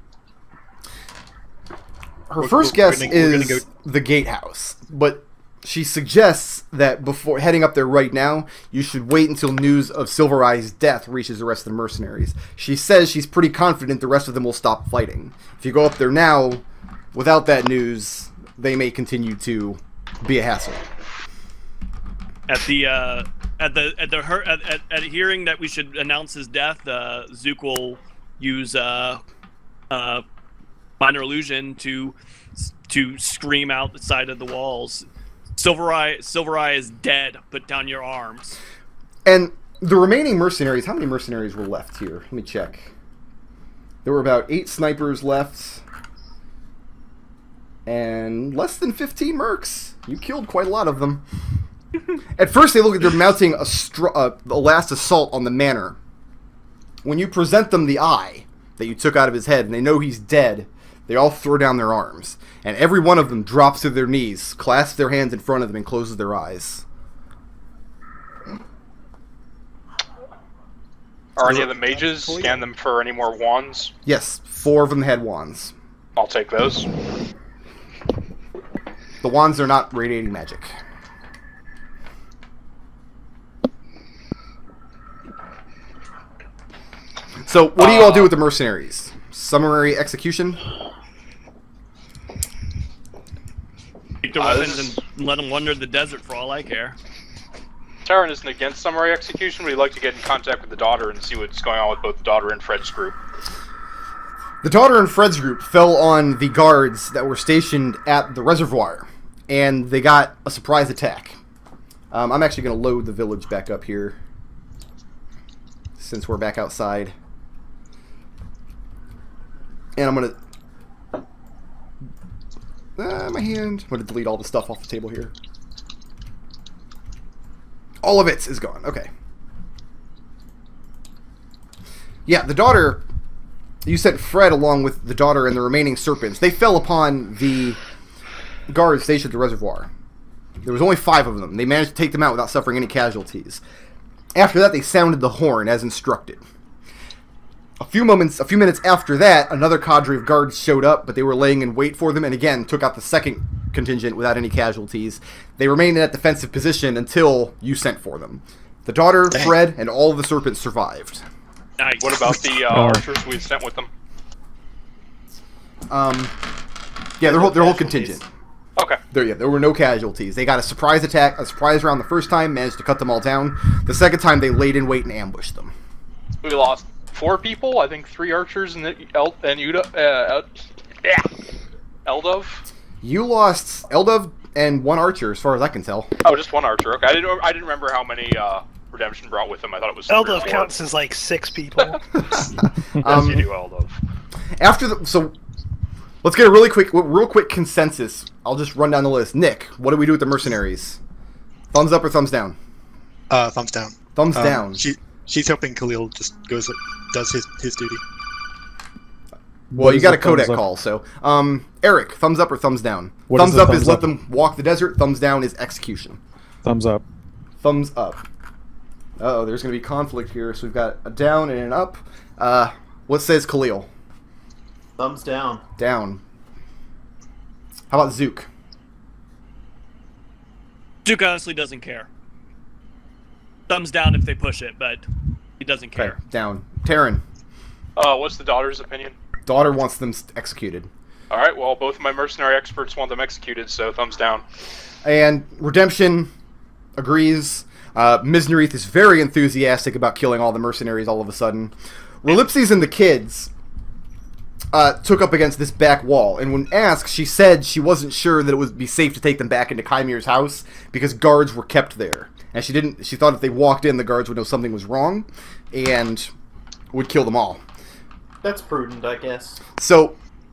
Her We're- first we're guess gonna- we're gonna is go- the gatehouse, but she suggests that before heading up there right now, you should wait until news of Silver Eye's death reaches the rest of the mercenaries. She says she's pretty confident the rest of them will stop fighting. If you go up there now, without that news, they may continue to be a hassle. At the uh, at the at the her at, at, at hearing that we should announce his death, uh, Zook will use uh, uh, minor illusion to to scream out the side of the walls. Silver Eye, Silver Eye is dead. Put down your arms. And the remaining mercenaries, how many mercenaries were left here? Let me check. There were about eight snipers left. And less than fifteen mercs. You killed quite a lot of them. At first they look like they're mounting a, str- uh, a last assault on the manor. When you present them the eye that you took out of his head and they know he's dead, they all throw down their arms. And every one of them drops to their knees, clasps their hands in front of them, and closes their eyes. Are any of the mages? Scan them for any more wands. Yes, four of them had wands. I'll take those. The wands are not radiating magic. So, what do you all do with the mercenaries? Summary execution? Take their Uh, weapons this- and let them wander the desert for all I care. Tarin isn't against summary execution, but he'd like to get in contact with the daughter and see what's going on with both the daughter and Fred's group. The daughter and Fred's group fell on the guards that were stationed at the reservoir, and they got a surprise attack. Um, I'm actually going to load the village back up here, since we're back outside. And I'm going to... Uh, my hand. I'm going to delete all the stuff off the table here. All of it is gone. Okay. Yeah, the daughter... You sent Fred along with the daughter and the remaining serpents. They fell upon the guards stationed at the reservoir. There was only five of them. They managed to take them out without suffering any casualties. After that, they sounded the horn as instructed. A few moments, a few minutes after that, another cadre of guards showed up, but they were laying in wait for them, and again took out the second contingent without any casualties. They remained in that defensive position until you sent for them. The daughter, Dang. Fred, and all of the serpents survived. Nice. What about the uh, Oh. archers we sent with them? Um, yeah, their whole their whole contingent. Okay. There, yeah, there were no casualties. They got a surprise attack, a surprise round the first time, managed to cut them all down. The second time, they laid in wait and ambushed them. We lost four people. I think three archers and the El and Eudach, uh, El- yeah, Eldove. You lost Eldove and one archer, as far as I can tell. Oh, just one archer. Okay, I didn't. I didn't remember how many uh, Redemption brought with him. I thought it was. three or Eldove four. counts as like six people. Yes, Um, you do, Eldove. After the so, let's get a really quick, real quick consensus. I'll just run down the list. Nick, what do we do with the mercenaries? Thumbs up or thumbs down? Uh, thumbs down. Thumbs Um, down. She she's hoping Khalil just goes does his his duty. Well, What you is got a the thumbs codec up? call, so um, Eric, thumbs up or thumbs down? What thumbs is the up is thumbs let up? them walk the desert. Thumbs down is execution. Thumbs up. Thumbs up. Uh oh, there's going to be conflict here. So we've got a down and an up. Uh, what says Khalil? Thumbs down. Down. How about Zook? Duke honestly doesn't care. Thumbs down if they push it, but he doesn't care. Okay, down. Tarin. Uh, what's the daughter's opinion? Daughter wants them executed. All right. Well, both of my mercenary experts want them executed, so thumbs down. And Redemption agrees. Uh, Misnerith is very enthusiastic about killing all the mercenaries all of a sudden. Relipses and the kids uh, took up against this back wall, and when asked, she said she wasn't sure that it would be safe to take them back into Chimere's house because guards were kept there. And she didn't. She thought if they walked in, the guards would know something was wrong and would kill them all. That's prudent, I guess. So,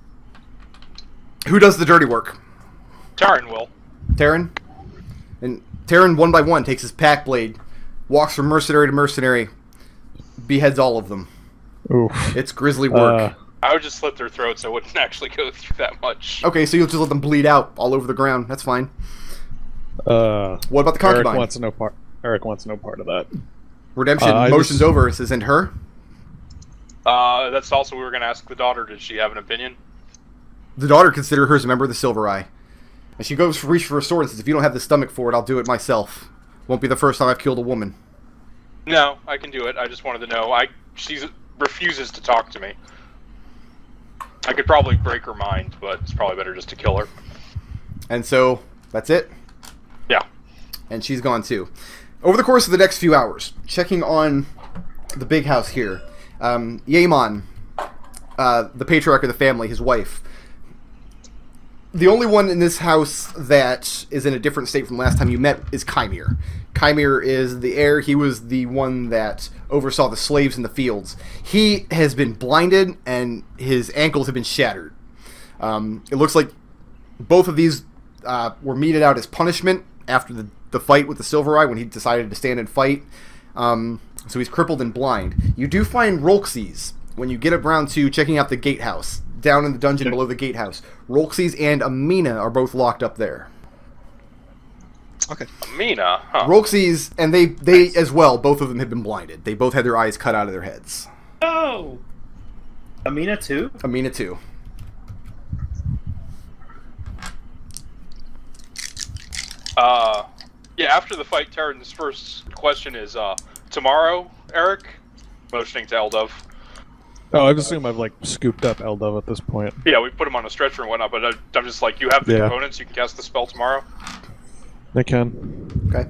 who does the dirty work? Tarin will. Tarin? And Tarin, one by one, takes his pack blade, walks from mercenary to mercenary, beheads all of them. Oof. It's grisly work. Uh, I would just slit their throats. I wouldn't actually go through that much. Okay, so you'll just let them bleed out all over the ground. That's fine. uh, What about the Eric concubine? wants no part. Eric wants no part of that. Redemption Uh, I motions just- over, says, and her? Uh, that's also we were going to ask the daughter. Did she have an opinion? The daughter considered hers a member of the Silver Eye. And she goes to reach for a sword and says, if you don't have the stomach for it, I'll do it myself. Won't be the first time I've killed a woman. No, I can do it. I just wanted to know. I she refuses to talk to me. I could probably break her mind, but it's probably better just to kill her. And so, that's it. Yeah. And she's gone too. Over the course of the next few hours, checking on the big house here, um, Yaemon, uh, the patriarch of the family, his wife, the only one in this house that is in a different state from last time you met is Chimere. Chimere is the heir. He was the one that oversaw the slaves in the fields. He has been blinded, and his ankles have been shattered. Um, it looks like both of these uh, were meted out as punishment after the, the fight with the Silver Eye when he decided to stand and fight. Um, so he's crippled and blind. You do find Rolxies when you get around to checking out the gatehouse. Down in the dungeon below the gatehouse. Rolxies and Amina are both locked up there. Okay. Mina, huh? Rolxies, and they, they as well, both of them have been blinded. They both had their eyes cut out of their heads. Oh! Amina too? Amina too. Uh, yeah, after the fight, Tarin's first question is, uh, tomorrow, Arik? Motioning to Eldove. Oh, I assume I've like scooped up Eldove at this point. Yeah, we put him on a stretcher and whatnot, but I, I'm just like, you have the Yeah. components, you can cast the spell tomorrow? I can. Okay.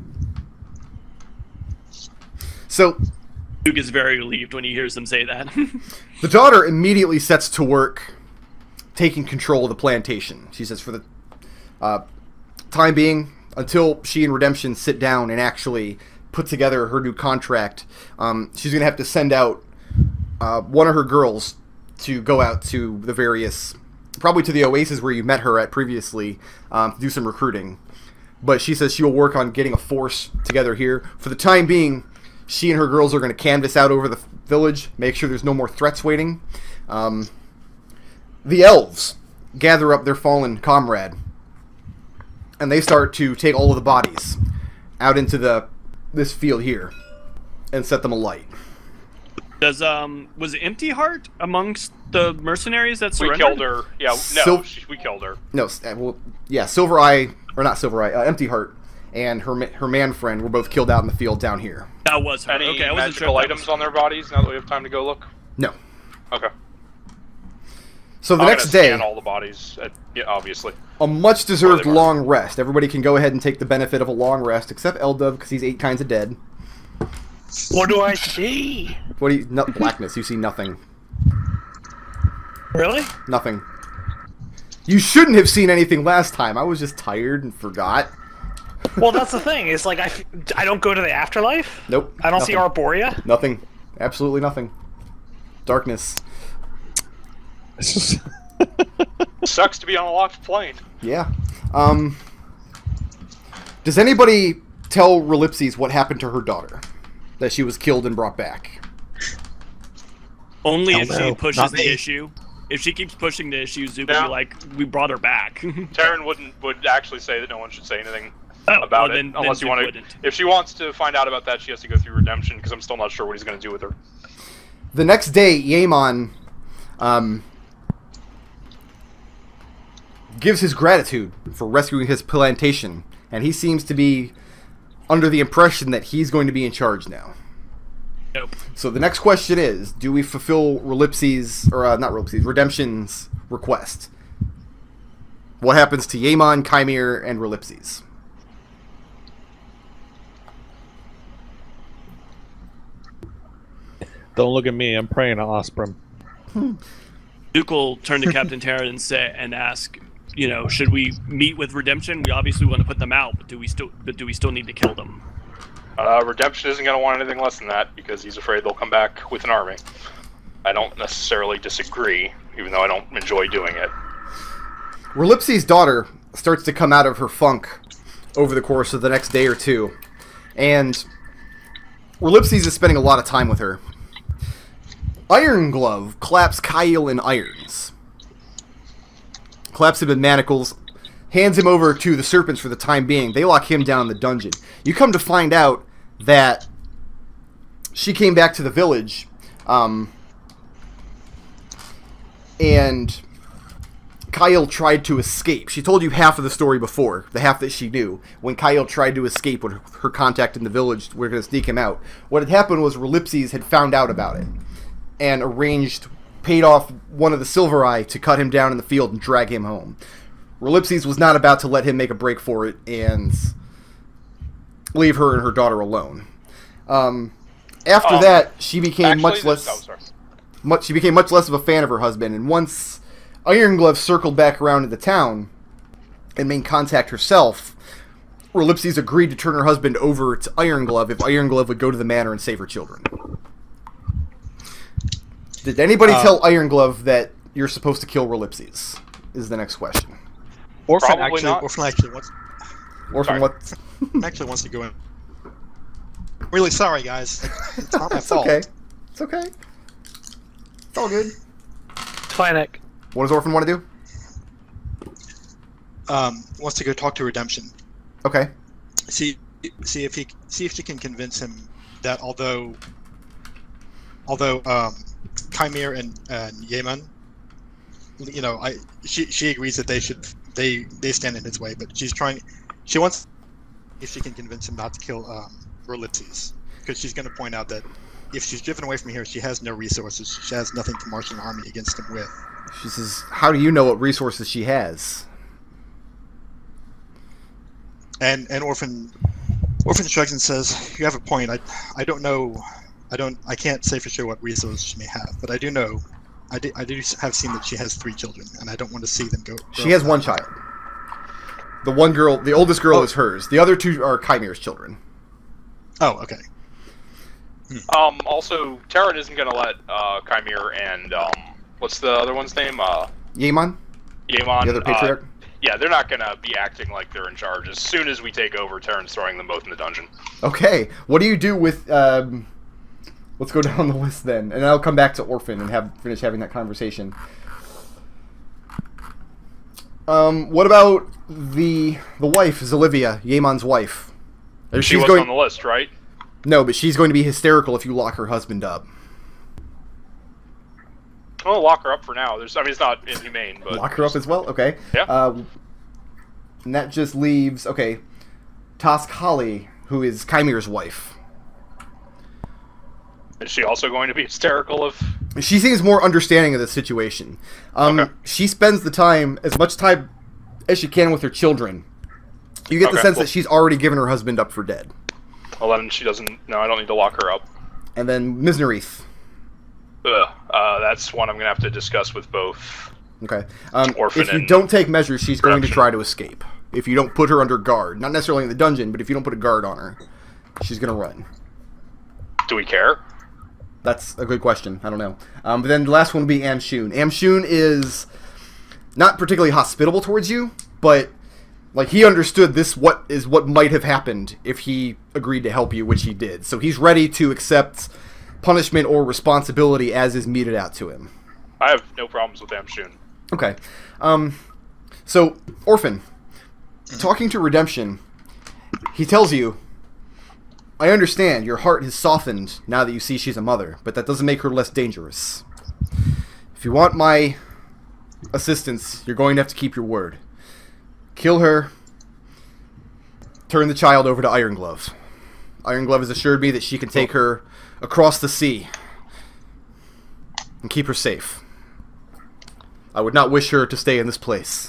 So, Duke is very relieved when he hears them say that. the daughter immediately sets to work taking control of the plantation. She says for the uh, time being, until she and Redemption sit down and actually put together her new contract, um, she's going to have to send out uh, one of her girls to go out to the various, probably to the oasis where you met her at previously, um, to do some recruiting. But she says she will work on getting a force together here. For the time being, she and her girls are going to canvass out over the village, make sure there's no more threats waiting. Um, the elves gather up their fallen comrade, and they start to take all of the bodies out into the this field here and set them alight. Does um was it Empty Heart amongst the mercenaries that We surrendered? killed her. Yeah, no, Sil- she, we killed her. No, s- uh, well, yeah, Silver Eye, or not Silver Eye, uh, Empty Heart, and her ma- her man friend were both killed out in the field down here. That was her. Any okay, I wasn't sure. magical if that items was- on their bodies now that we have time to go look? No. Okay. So the I'm next gonna day, scan all the bodies, at, yeah, obviously. a much-deserved Where they were. long rest. Everybody can go ahead and take the benefit of a long rest, except Eldove, because he's eight kinds of dead. What do I see? What do you... No, blackness. You see nothing. Really? Nothing. You shouldn't have seen anything last time. I was just tired and forgot. Well, that's the thing. Is like I, f- I don't go to the afterlife. Nope. I don't see nothing. Arborea. Nothing. Absolutely nothing. Darkness. It's just Sucks to be on a locked plane. Yeah. Um... Does anybody tell Relipses what happened to her daughter? That she was killed and brought back? Only Hell if no, she pushes not the me. issue. If she keeps pushing the issue, Zook will No. be like, "We brought her back." Tarin wouldn't would actually say that no one should say anything Oh, about well, it then- unless then you Zook want to. wouldn't. If she wants to find out about that, she has to go through redemption because I'm still not sure what he's going to do with her. The next day, Yaemon um, gives his gratitude for rescuing his plantation, and he seems to be under the impression that he's going to be in charge now. Nope. So the next question is, do we fulfill Relipsi's, or uh, not Relipsi's, Redemption's request? What happens to Yaemon, Chimere, and Relipsi's? Don't look at me. I'm praying to Osprey. Zook will turn to Captain Tarin and say and ask, you know, should we meet with Redemption? We obviously want to put them out, but do we still, but do we still need to kill them? Uh, Redemption isn't going to want anything less than that because he's afraid they'll come back with an army. I don't necessarily disagree, even though I don't enjoy doing it. Relipsi's daughter starts to come out of her funk over the course of the next day or two, and Relipsi's is spending a lot of time with her. Iron Glove claps Khalil in irons, claps him in manacles, hands him over to the Serpents for the time being. They lock him down in the dungeon. You come to find out that she came back to the village, um, and Khalil tried to escape. She told you half of the story before, the half that she knew. When Khalil tried to escape with her contact in the village, we we're going to sneak him out. What had happened was Relipsi's had found out about it and arranged, paid off one of the Silvereye to cut him down in the field and drag him home. Relipsi's was not about to let him make a break for it and leave her and her daughter alone. Um, after um, that, she became actually, much less. Oh, sorry. Much, she became much less of a fan of her husband, and once Iron Glove circled back around to the town and made contact herself, Relipsi's agreed to turn her husband over to Iron Glove if Iron Glove would go to the manor and save her children. Did anybody Uh, tell Iron Glove that you're supposed to kill Relipsi's? Is the next question. Orphan Probably actually, not. Orphan actually wants, Orphan, Sorry. what? actually wants to go in. Really sorry, guys. It's not my It's fault. okay. It's okay. It's all good. Clinic. What does Orphan want to do? Um, wants to go talk to Redemption. Okay. See, see if he, see if she can convince him that although, although um, Chimere and and Yaemon, you know, I she she agrees that they should they they stand in his way, but she's trying, she wants if she can convince him not to kill um, Relipsi's, because she's going to point out that if she's driven away from here, she has no resources. She has nothing to march an army against him with. She says, how do you know what resources she has? And and Orphan Orphan shrugs and says, "You have a point. I I don't know. I don't. I can't say for sure what resources she may have, but I do know. I do, I do have seen that she has three children, and I don't want to see them go. She has one child. The one girl, the oldest girl Oh. is hers. The other two are Chimere's children. Oh, okay. Um, also, Tarin isn't going to let uh, Chimere and, um, what's the other one's name? Uh, Yaemon, Yaemon. the other patriarch. Uh, yeah, they're not going to be acting like they're in charge. As soon as we take over, Tarin's throwing them both in the dungeon. Okay, what do you do with? Um, let's go down the list then, and I'll come back to Orphan and have finish having that conversation. Um, what about the the wife, Zolivia, Yaemon's wife? Or She she's was going, on the list, right? No, but she's going to be hysterical if you lock her husband up. Well, lock her up for now. There's, I mean, it's not inhumane, but Lock her up as well? Okay. Yeah. Uh, and that just leaves, okay, Task Holly, who is Chimere's wife. Is she also going to be hysterical if... She seems more understanding of the situation. Um, Okay. She spends the time, as much time as she can with her children. You get the Okay, sense well- that she's already given her husband up for dead. Well, then she doesn't... No, I don't need to lock her up. And then Misnerith. Ugh, uh, that's one I'm going to have to discuss with both. Okay. Um, Orphan if you and don't take measures, she's going to Redemption. try to escape. If you don't put her under guard. Not necessarily in the dungeon, but if you don't put a guard on her, she's going to run. Do we care? That's a good question. I don't know. Um, but then the last one would be Amshun. Amshun is not particularly hospitable towards you, but like he understood this what is what might have happened if he agreed to help you, which he did. So he's ready to accept punishment or responsibility as is meted out to him. I have no problems with Amshun. Okay. Um, so, Orphan, talking to Redemption, he tells you, I understand your heart has softened now that you see she's a mother, but that doesn't make her less dangerous. If you want my assistance, you're going to have to keep your word. Kill her. Turn the child over to Iron Glove. Iron Glove has assured me that she can take her across the sea and keep her safe. I would not wish her to stay in this place.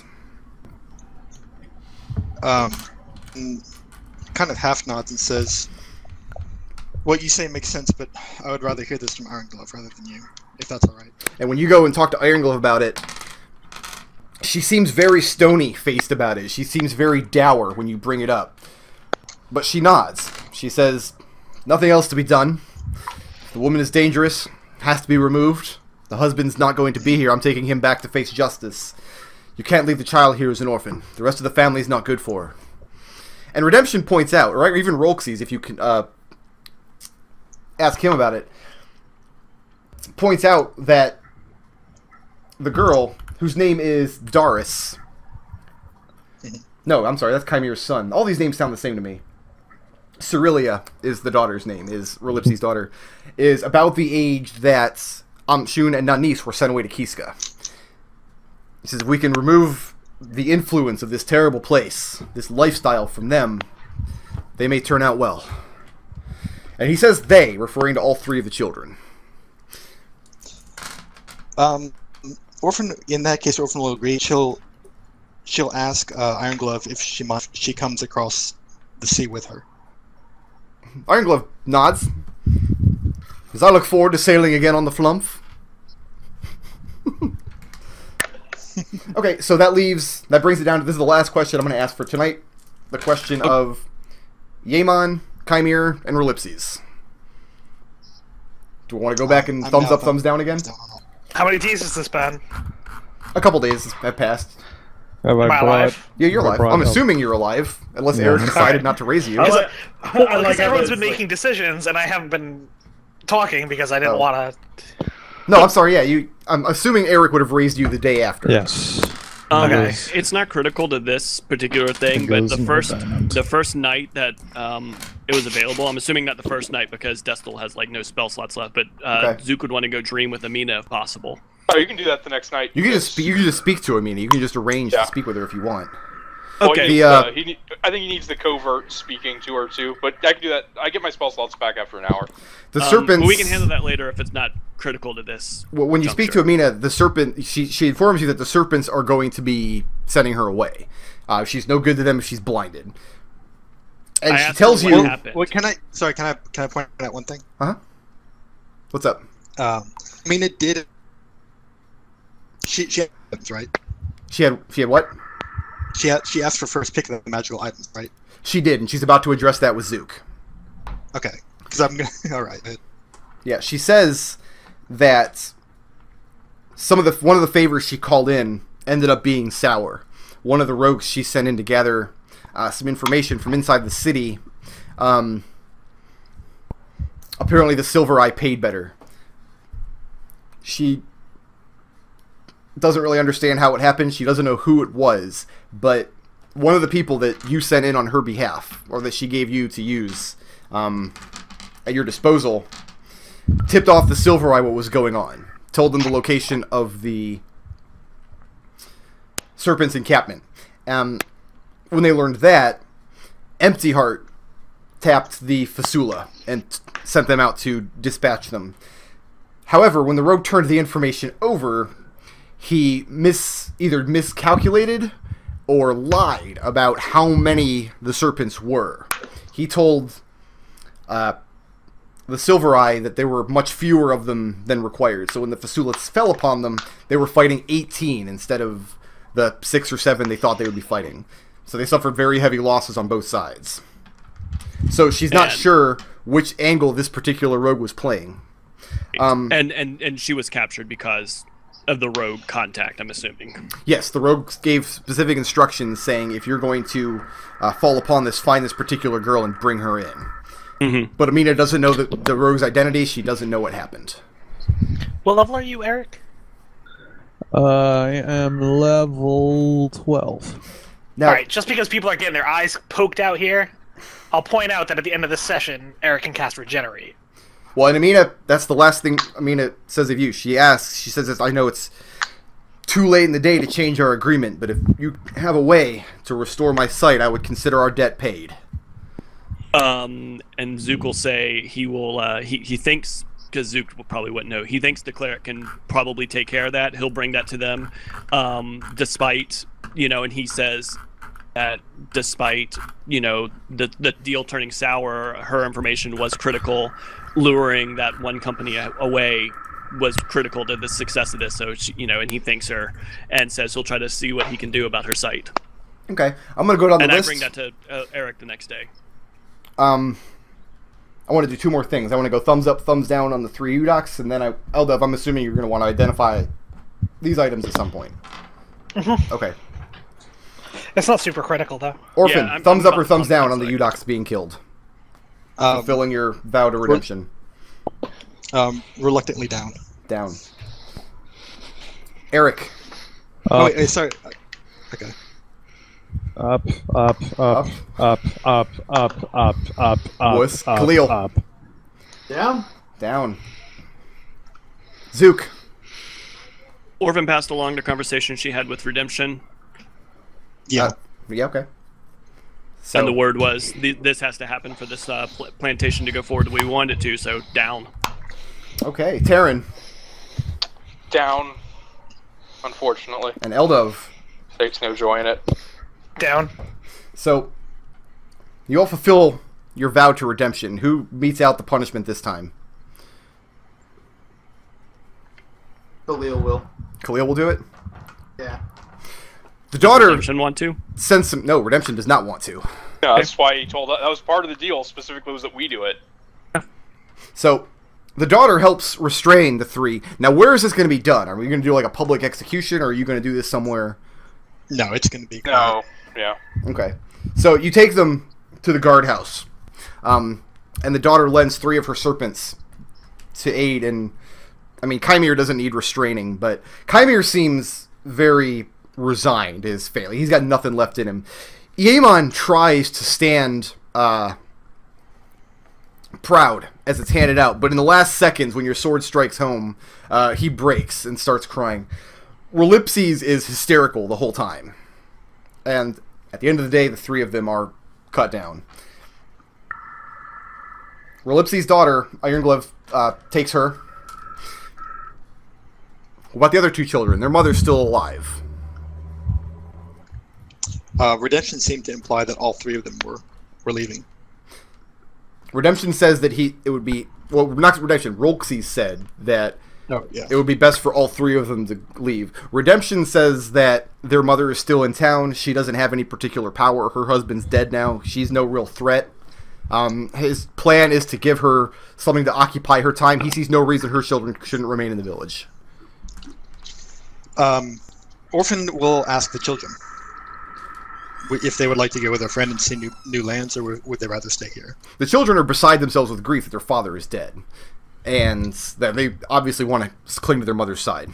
Um, kind of half nods and says, "What you say makes sense, but I would rather hear this from Iron Glove rather than you, if that's all right." And when you go and talk to Iron Glove about it, she seems very stony-faced about it. She seems very dour when you bring it up. But she nods. She says, nothing else to be done. The woman is dangerous, has to be removed. The husband's not going to be here. I'm taking him back to face justice. You can't leave the child here as an orphan. The rest of the family is not good for her. And Redemption points out, or even Rolxies, if you can uh, ask him about it, points out that the girl, whose name is Doris... No, I'm sorry, that's Chimere's son. All these names sound the same to me. Cyrilia is the daughter's name, is Relipsi's daughter, is about the age that Amshun and Nanis were sent away to Kiska. He says, if we can remove the influence of this terrible place, this lifestyle from them, they may turn out well. And he says they, referring to all three of the children. Um, Orphan, in that case, Orphan will agree. She'll, she'll ask uh, Iron Glove if she must, she comes across the sea with her. Iron Glove nods. As I look forward to sailing again on the Flumph. Okay, so that leaves, that brings it down to, this is the last question I'm going to ask for tonight. The question oh. of Yaemon, Chimere, and Relipses. Do we want to go back and I'm thumbs down, up, thumbs down again? Down. How many days has this been? A couple days have passed. Have I Am I brought- alive? Yeah, you're have I alive. brought I'm up- assuming you're alive, unless Yeah. Eric decided Alright. not to raise you. I Because like, I, well, I like because how everyone's it's been like- making decisions, and I haven't been talking because I didn't Oh. want to. No, I'm sorry. Yeah, you. I'm assuming Eric would have raised you the day after. Yes. Um, Okay. It's not critical to this particular thing, It but goes the in first diamond. the first night that um, it was available, I'm assuming not the first night because Destil has like no spell slots left, but uh, Okay. Zook would want to go dream with Amina if possible. Oh, you can do that the next night. You can just spe- you can just speak to Amina. You can just arrange Yeah. to speak with her if you want. Well, Okay. he The, needs, uh, uh, he need, I think he needs the covert speaking to her too, but I can do that. I get my spell slots back after an hour. The Um, serpents. but we can handle that later if it's not critical to this. Well, when you speak to juncture. Amina, the serpent, she she informs you that the serpents are going to be sending her away. Uh, she's no good to them if she's blinded. And I she asked tells her you, what happened. Wait, can I? Sorry, can I? Can I point out one thing? huh? What's up? Um, I mean, it did. She she had items, right? She had she had what? She had, she asked for first pick of the magical items, right? She did, and she's about to address that with Zook. Okay, because I'm gonna. All right. uh, Yeah, she says that some of the one of the favors she called in ended up being sour. One of the rogues she sent in to gather uh, some information from inside the city. Um, apparently, the Silver Eye paid better. She doesn't really understand how it happened. She doesn't know who it was, but one of the people that you sent in on her behalf, or that she gave you to use um, at your disposal, tipped off the Silver Eye what was going on. Told them the location of the Serpent's encampment. Um, when they learned that, Empty Heart tapped the Fasula and t- sent them out to dispatch them. However, when the rogue turned the information over, he mis either miscalculated or lied about how many the serpents were. He told uh, the Silver Eye that there were much fewer of them than required. So when the Fasulats fell upon them, they were fighting eighteen instead of the six or seven they thought they would be fighting. So they suffered very heavy losses on both sides. So she's not And- sure which angle this particular rogue was playing. Um, and and and she was captured because of the rogue contact, I'm assuming. Yes, the rogue gave specific instructions saying if you're going to uh, fall upon this, find this particular girl and bring her in. Mm-hmm. But Amina doesn't know the, the rogue's identity. She doesn't know what happened. What level are you, Eric? I am level twelve. Now, All right, just because people are getting their eyes poked out here, I'll point out that at the end of this session, Eric can cast Regenerate. well, and Amina, that's the last thing Amina says of you. She asks, she says, this, I know it's too late in the day to change our agreement, but if you have a way to restore my sight, I would consider our debt paid. Um, and Zook will say he will. Uh, he he thinks, because Zook will probably wouldn't know. He thinks the cleric can probably take care of that. He'll bring that to them, um, despite you know. And he says that despite you know the the deal turning sour, her information was critical. Luring that one company away was critical to the success of this. So she, you know, and he thanks her and says he'll try to see what he can do about her sight. Okay, I'm gonna go down the and list. And I bring that to uh, Arik the next day. Um, I want to do two more things. I want to go thumbs up, thumbs down on the three Eudachs, and then I, Eldove, I'm assuming you're going to want to identify these items at some point. Mm-hmm. Okay. It's not super critical, though. Orphan, Yeah, I'm- thumbs I'm up or fine- thumbs fine, down on the fine. Eudachs being killed. Um, Fulfilling your vow to redemption. um, reluctantly down. Down. Arik. oh, Up, wait, wait, sorry. Okay. up, up, up, up, up, up, up, up, up, Wuss. up, Khalil. up. Down. Down. Zook. Orphan passed along the conversation she had with Redemption, Yeah. Uh, yeah, okay. So, and the word was th- this has to happen for this uh, pl- plantation to go forward the way we want it to. So down. okay, Tarin Down, unfortunately. and Eldove. Takes no joy in it. Down. So, you all fulfill your vow to redemption. Who meets out the punishment this time? Khalil will. Khalil will do it? Yeah. The daughter Redemption want to? sends some... No, redemption does not want to. No, that's why he told us. That was part of the deal, specifically, was that we do it. So, the daughter helps restrain the three. Now, where is this going to be done? Are we going to do like a public execution, or are you going to do this somewhere? No, it's going to be. No. Yeah. Okay. So, you take them to the guardhouse. Um, and the daughter lends three of her serpents to aid in... I mean, Chimere doesn't need restraining, but Chimere seems very resigned to his failing. He's got nothing left in him. Yaemon tries to stand uh, proud as it's handed out, but in the last seconds, when your sword strikes home, uh, he breaks and starts crying. Relipses is hysterical the whole time. And at the end of the day, the three of them are cut down. Relipses' daughter, Ironglove, uh, takes her. What about the other two children? Their mother's still alive. Uh, Redemption seemed to imply that all three of them were were leaving. Redemption says that he it would be well not Redemption. Rolxie said that Oh, yeah. it would be best for all three of them to leave. Redemption says that their mother is still in town. She doesn't have any particular power. Her husband's dead now. She's no real threat. Um, his plan is to give her something to occupy her time. He sees no reason her children shouldn't remain in the village. Um, Orphan will ask the children if they would like to go with their friend and see new, new lands, or would would they rather stay here? The children are beside themselves with grief that their father is dead, and that they obviously want to cling to their mother's side.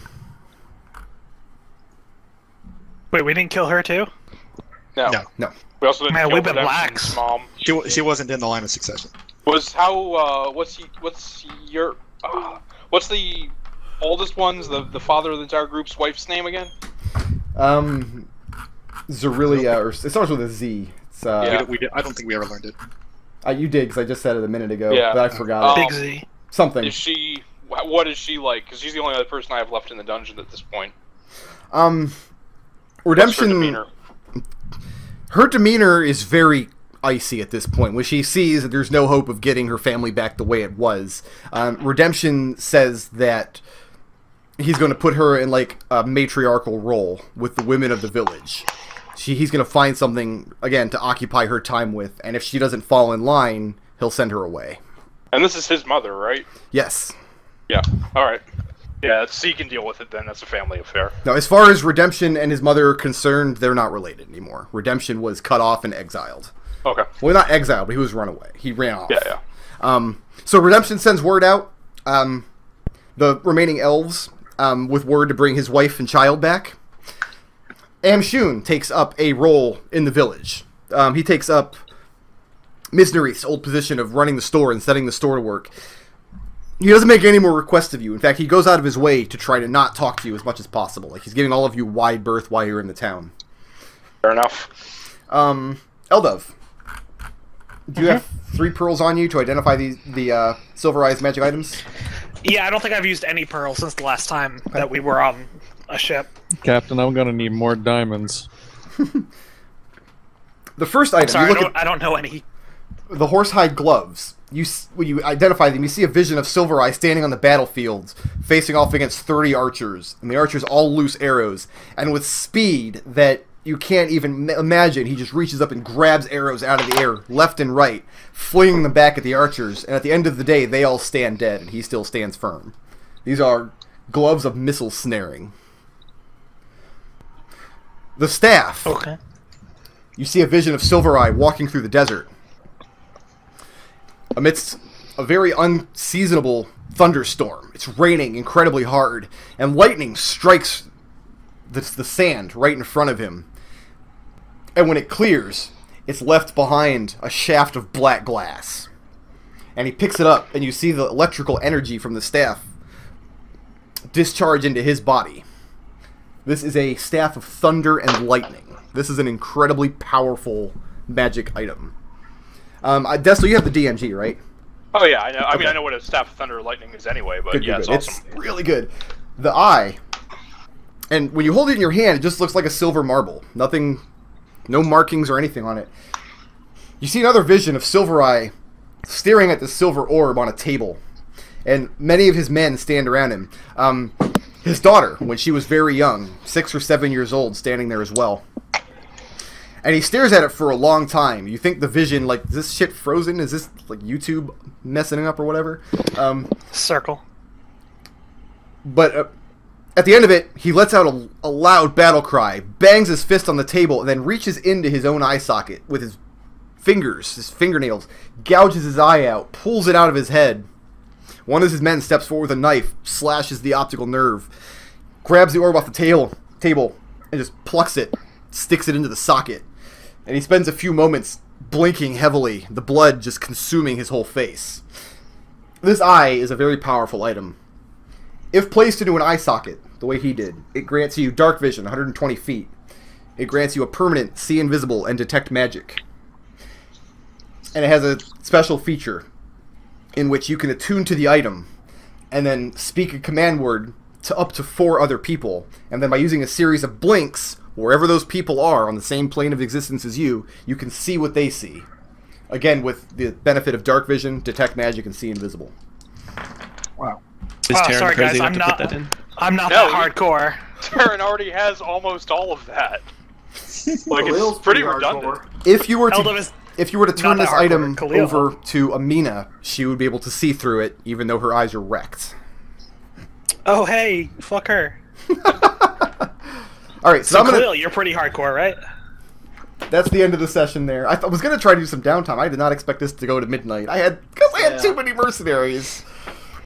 Wait, we didn't kill her too? No. No. No. We also didn't Man, kill we've been Redemption's lax. mom. She, wa- she wasn't in the line of succession. Was how? Uh, what's he, what's your? Uh, what's the oldest one's? The the father of the entire group's wife's name again? Um, Zerilia, or it starts with a Z. It's, uh, We Yeah. don't- we did- I don't think we ever learned it. uh, you did, because I just said it a minute ago, Yeah. but I forgot Oh. it. Big Z. Something. Is she? wh- What is she like? Because she's the only other person I have left in the dungeon at this point. Um, What's her Redemption. demeanor? Her demeanor is very icy at this point. When she sees that there's no hope of getting her family back the way it was, um, Redemption says that he's going to put her in like a matriarchal role with the women of the village. She, he's going to find something, again, to occupy her time with, and if she doesn't fall in line, he'll send her away. And this is his mother, right? Yes. Yeah. All right. Yeah, that's, so he can deal with it then. That's a family affair. Now, as far as Redemption and his mother are concerned, they're not related anymore. Redemption was cut off and exiled. Okay. Well, not exiled, but he was run away. He ran off. Yeah, yeah. Um, so Redemption sends word out. Um, the remaining elves, um, with word to bring his wife and child back. Amshun takes up a role in the village. Um, he takes up Misnerith's old position of running the store and setting the store to work. he doesn't make any more requests of you. In fact, he goes out of his way to try to not talk to you as much as possible. Like, he's giving all of you wide berth while you're in the town. Fair enough. Um, Eldove, do you Mhm. have three pearls on you to identify the, the uh, Silver Eyes magic items? Yeah, I don't think I've used any pearls since the last time that we were on a ship. Captain, I'm gonna need more diamonds. The first item, Sorry, you I look don't, at I don't know any. the horsehide gloves. You s- when you identify them, you see a vision of Silver Eye standing on the battlefield, facing off against thirty archers, and the archers all loose arrows, and with speed that you can't even m- imagine, he just reaches up and grabs arrows out of the air, left and right, flinging them back at the archers, and at the end of the day, they all stand dead, and he still stands firm. These are gloves of missile snaring. The staff. Okay. You see a vision of Silver Eye walking through the desert. Amidst a very unseasonable thunderstorm. It's raining incredibly hard, and lightning strikes the, the sand right in front of him. And when it clears, it's left behind a shaft of black glass. And he picks it up, and you see the electrical energy from the staff discharge into his body. This is a staff of thunder and lightning. This is an incredibly powerful magic item. Um, uh, Destil, you have the D M G, right? Oh yeah, I know. I mean, Okay. I know what a staff of thunder or lightning is anyway, but Good, yeah, good, it's good. awesome. It's really good. The eye, and when you hold it in your hand, it just looks like a silver marble. Nothing, no markings or anything on it. You see another vision of Silver Eye staring at the silver orb on a table, and many of his men stand around him. Um, his daughter, when she was very young, six or seven years old, standing there as well. And he stares at it for a long time. You think the vision, like, is this shit frozen? Is this, like, YouTube messing up or whatever? Um, Circle. but uh, at the end of it, he lets out a, a loud battle cry, bangs his fist on the table, and then reaches into his own eye socket with his fingers, his fingernails, gouges his eye out, pulls it out of his head. One of his men steps forward with a knife, slashes the optical nerve, grabs the orb off the table, table, and just plucks it, sticks it into the socket. And he spends a few moments blinking heavily, the blood just consuming his whole face. This eye is a very powerful item. If placed into an eye socket, the way he did, it grants you dark vision, one hundred twenty feet. It grants you a permanent see invisible and detect magic. And it has a special feature in which you can attune to the item and then speak a command word to up to four other people. And then by using a series of blinks, wherever those people are on the same plane of existence as you, you can see what they see. Again, with the benefit of dark vision, detect magic, and see invisible. Wow. Is Oh, Tarin sorry, crazy guys, enough I'm to not- put that in? I'm not No, that hardcore. Tarin already has almost all of that. Like, Khalil's it's pretty pretty redundant. hardcore. If you were to Eldove is if you were to turn not this that hardcore. item Khalil. over to Amina, she would be able to see through it, even though her eyes are wrecked. Oh, hey, fuck her. All right, so, So, I'm gonna. Khalil, you're pretty hardcore, right? That's the end of the session. There, I th- was gonna try to do some downtime. I did not expect this to go to midnight. I had because I had Yeah. too many mercenaries.